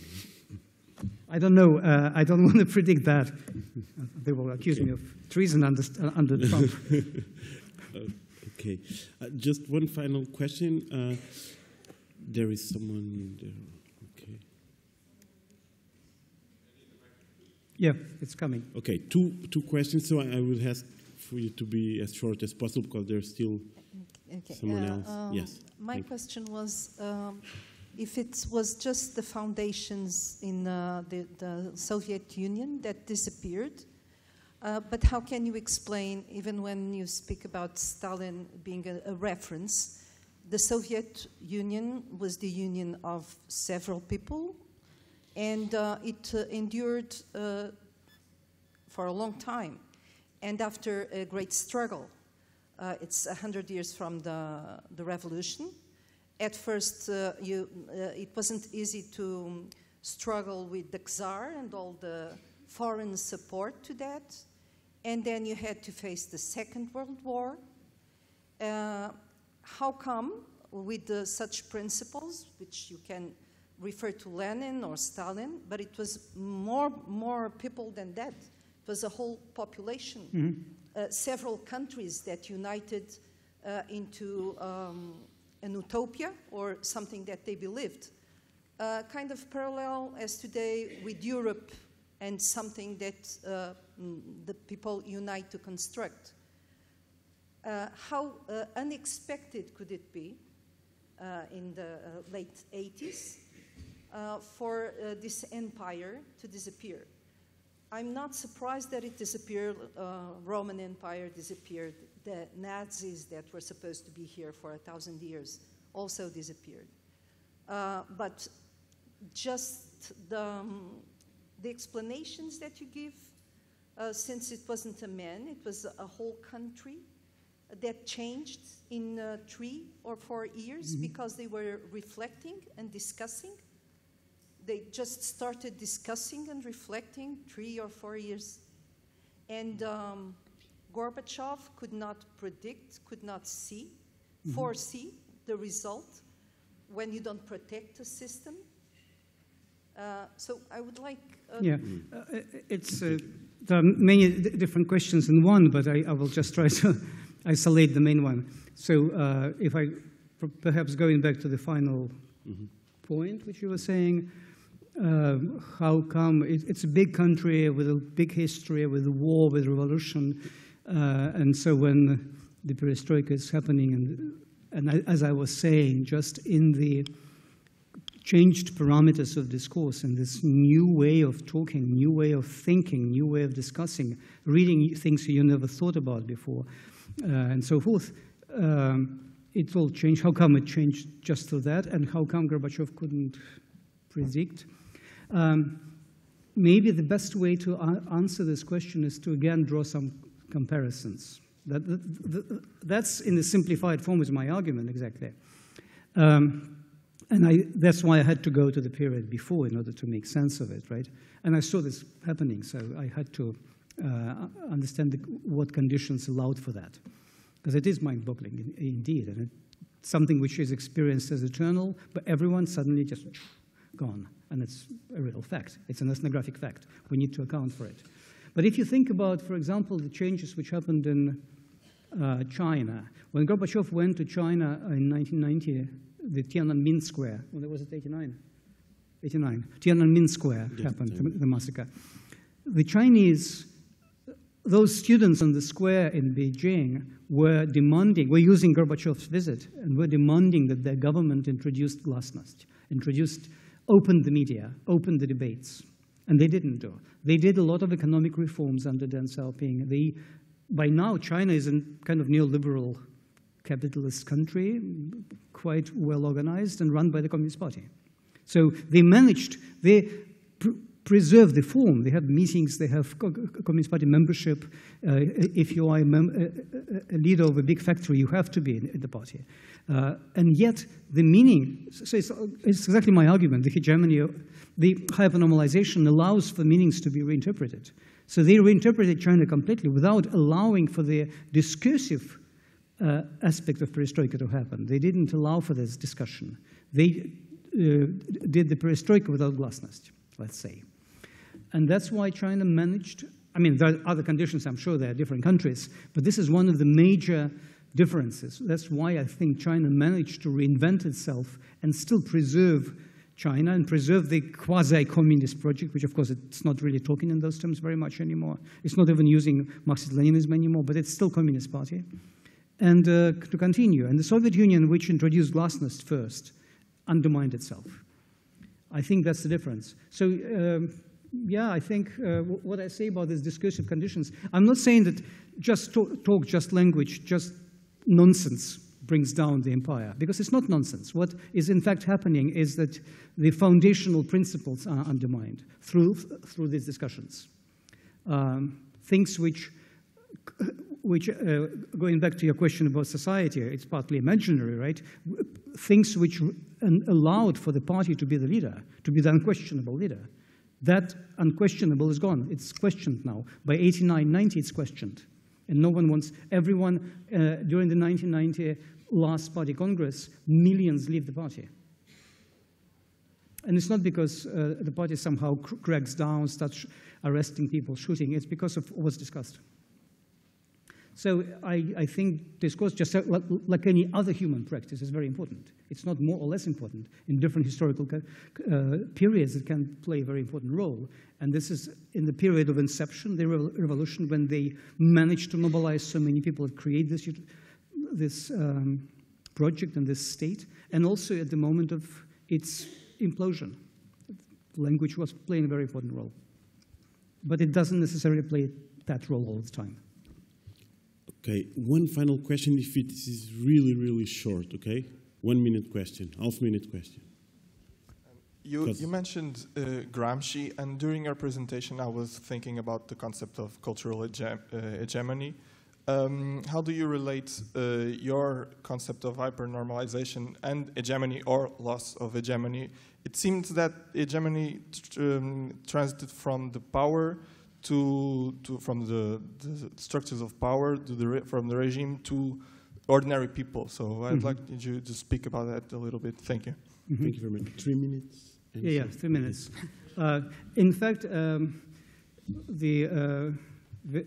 I don't know. Uh, I don't want to predict that. They will accuse okay. me of treason under, uh, under Trump. Okay. Uh, just one final question. Uh, there is someone there. Okay. Yeah, it's coming. Okay, two, two questions. So I, I will ask for you to be as short as possible because there's still okay. someone uh, else. Um, yes. My question was, um, if it was just the foundations in uh, the, the Soviet Union that disappeared, uh, but how can you explain, even when you speak about Stalin being a, a reference, the Soviet Union was the union of several people, and uh, it uh, endured uh, for a long time. And after a great struggle, uh, it's a hundred years from the, the revolution. At first, uh, you, uh, it wasn't easy to struggle with the Czar and all the foreign support to that. And then you had to face the Second World War. Uh, how come, with uh, such principles, which you can refer to Lenin or Stalin, but it was more, more people than that. It was a whole population, mm-hmm. uh, several countries that united uh, into um, an utopia or something that they believed. Uh, kind of parallel as today with Europe and something that uh, the people unite to construct. Uh, how uh, unexpected could it be uh, in the uh, late eighties uh, for uh, this empire to disappear? I'm not surprised that it disappeared. Uh, Roman Empire disappeared. The Nazis that were supposed to be here for a thousand years also disappeared. Uh, but just the, um, the explanations that you give, uh, since it wasn't a man, it was a whole country, that changed in uh, three or four years mm-hmm. because they were reflecting and discussing. They just started discussing and reflecting three or four years. And um, Gorbachev could not predict, could not see, mm-hmm. foresee the result when you don't protect the system. Uh, so I would like... Uh, yeah, uh, it's, uh, there are many d different questions in one, but I, I will just try to isolate the main one. So uh, if I, perhaps going back to the final mm-hmm. point, which you were saying, uh, how come, it, it's a big country with a big history, with a war, with revolution, uh, and so when the perestroika is happening, and, and I, as I was saying, just in the changed parameters of discourse and this new way of talking, new way of thinking, new way of discussing, reading things you never thought about before, uh, and so forth, um, it will change. How come it changed just to that, and how come Gorbachev couldn't predict? Um, maybe the best way to answer this question is to again draw some comparisons. That, that, that, that's in a simplified form is my argument exactly. Um, And I, that's why I had to go to the period before in order to make sense of it, right? And I saw this happening, so I had to uh, understand the, what conditions allowed for that. Because it is mind-boggling, in, indeed, and it's something which is experienced as eternal, but everyone suddenly just gone. And it's a real fact. It's an ethnographic fact. We need to account for it. But if you think about, for example, the changes which happened in uh, China, when Gorbachev went to China in nineteen ninety, the Tiananmen Square, well, was it eighty-nine? eighty-nine. Tiananmen Square yes, happened, the, the massacre. The Chinese, those students on the square in Beijing were demanding, were using Gorbachev's visit, and were demanding that their government introduced glasnost, introduced, opened the media, opened the debates. And they didn't do. They did a lot of economic reforms under Deng Xiaoping. They, by now, China is a kind of neoliberal capitalist country, quite well organized and run by the Communist Party. So they managed, they pr preserved the form. They have meetings, they have co Communist Party membership. Uh, if you are a, mem a, a leader of a big factory, you have to be in, in the party. Uh, and yet the meaning, so it's, it's exactly my argument, the hegemony, the hypernormalization allows for meanings to be reinterpreted. So they reinterpreted China completely without allowing for the discursive Uh, aspect of perestroika to happen. They didn't allow for this discussion. They uh, did the perestroika without glasnost, let's say. And that's why China managed, I mean, there are other conditions, I'm sure there are different countries, but this is one of the major differences. That's why I think China managed to reinvent itself and still preserve China and preserve the quasi-communist project, which of course it's not really talking in those terms very much anymore. It's not even using Marxist-Leninism anymore, but it's still Communist Party. And uh, to continue, and the Soviet Union, which introduced glasnost first, undermined itself. I think that's the difference. So, um, yeah, I think uh, what I say about these discursive conditions, I'm not saying that just talk, talk, just language, just nonsense brings down the empire, because it's not nonsense. What is in fact happening is that the foundational principles are undermined through, through these discussions. Um, things which which, uh, going back to your question about society, it's partly imaginary, right? Things which allowed for the party to be the leader, to be the unquestionable leader. That unquestionable is gone. It's questioned now. By eighty-nine, ninety, it's questioned. And no one wants, everyone, uh, during the nineteen ninety last party congress, millions leave the party. And it's not because uh, the party somehow cr cracks down, starts arresting people, shooting. It's because of what's discussed. So I, I think discourse, just like any other human practice, is very important. It's not more or less important. In different historical uh, periods, it can play a very important role. And this is in the period of inception, the revolution, when they managed to mobilize so many people and create this, this um, project and this state, and also at the moment of its implosion. Language was playing a very important role. But it doesn't necessarily play that role all the time. Okay, one final question, if it is really, really short, okay? One minute question, half minute question. You, you mentioned uh, Gramsci, and during your presentation I was thinking about the concept of cultural hege uh, hegemony. Um, how do you relate uh, your concept of hypernormalization and hegemony or loss of hegemony? It seems that hegemony um, transited from the power to, to from the, the structures of power to the re from the regime to ordinary people. So I'd mm-hmm. like you to speak about that a little bit. Thank you. Mm-hmm. Thank you very much. Three minutes. Yeah, yeah, three minutes. uh, in fact, um, the, uh, the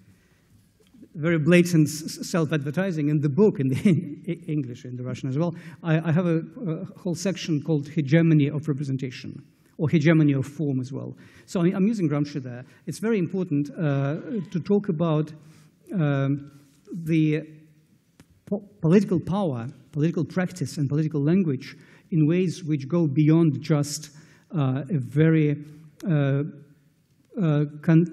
very blatant self-advertising in the book, in the English, in the Russian as well, I, I have a, a whole section called hegemony of representation, or hegemony of form as well. So I, I'm using Gramsci there. It's very important uh, to talk about um, the po political power, political practice, and political language in ways which go beyond just uh, a very uh, Uh,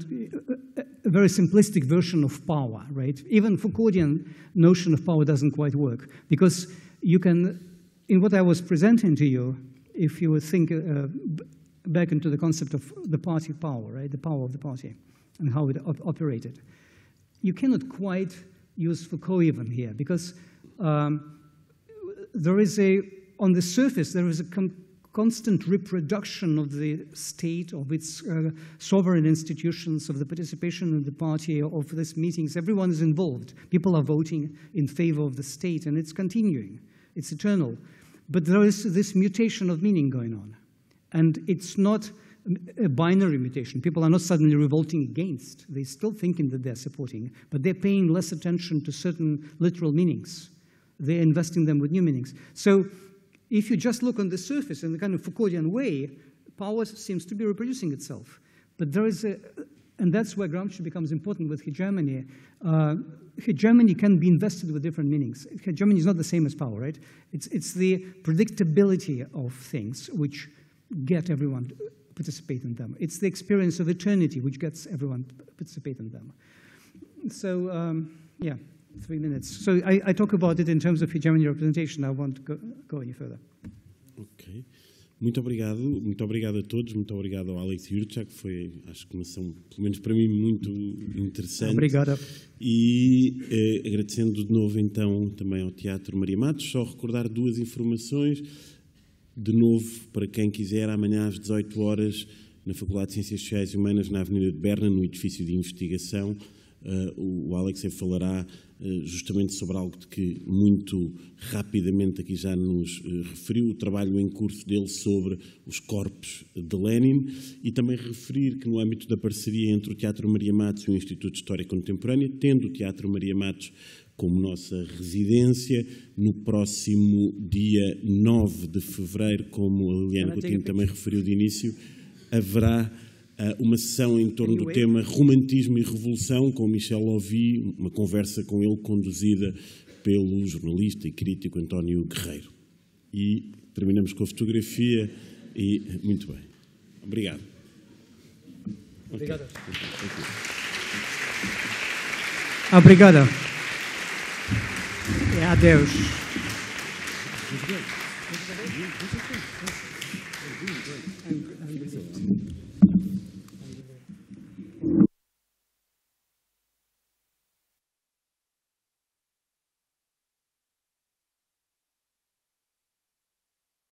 a very simplistic version of power, right? Even Foucauldian notion of power doesn't quite work, because you can, in what I was presenting to you, if you would think uh, back into the concept of the party power, right? The power of the party and how it op operated. You cannot quite use Foucault even here, because um, there is a, on the surface, there is a constant reproduction of the state, of its uh, sovereign institutions, of the participation in the party, of these meetings. Everyone is involved. People are voting in favor of the state, and it's continuing. It's eternal. But there is this mutation of meaning going on. And it's not a binary mutation. People are not suddenly revolting against. They're still thinking that they're supporting, but they're paying less attention to certain literal meanings. They're investing them with new meanings. So if you just look on the surface in the kind of Foucauldian way, power seems to be reproducing itself. But there is a, and that's where Gramsci becomes important with hegemony. Uh, hegemony can be invested with different meanings. Hegemony is not the same as power, right? It's, it's the predictability of things which get everyone to participate in them. It's the experience of eternity which gets everyone to participate in them. So, um, yeah. Three minutes. So I, I talk about it in terms of hegemony representation. I won't go, go any further. Ok. Muito obrigado. Muito obrigado a todos. Muito obrigado ao Alexei Yurchak. Foi, acho que uma ação, pelo menos para mim, muito interessante. Obrigado. E eh, agradecendo de novo, então, também ao Teatro Maria Matos. Só recordar duas informações. De novo, para quem quiser, amanhã às dezoito horas, na Faculdade de Ciências Sociais e Humanas, na Avenida de Berna, no edifício de investigação, uh, o Alexei falará justamente sobre algo de que muito rapidamente aqui já nos referiu, o trabalho em curso dele sobre os corpos de Lenin, e também referir que no âmbito da parceria entre o Teatro Maria Matos e o Instituto de História Contemporânea, tendo o Teatro Maria Matos como nossa residência, no próximo dia nove de fevereiro, como a Liliana Coutinho também referiu de início, haverá uma sessão em torno do tema Romantismo e Revolução, com Michel Lovy, uma conversa com ele conduzida pelo jornalista e crítico António Guerreiro. E terminamos com a fotografia e muito bem. Obrigado. Obrigado. Okay. Obrigado. E adeus. I'm, I'm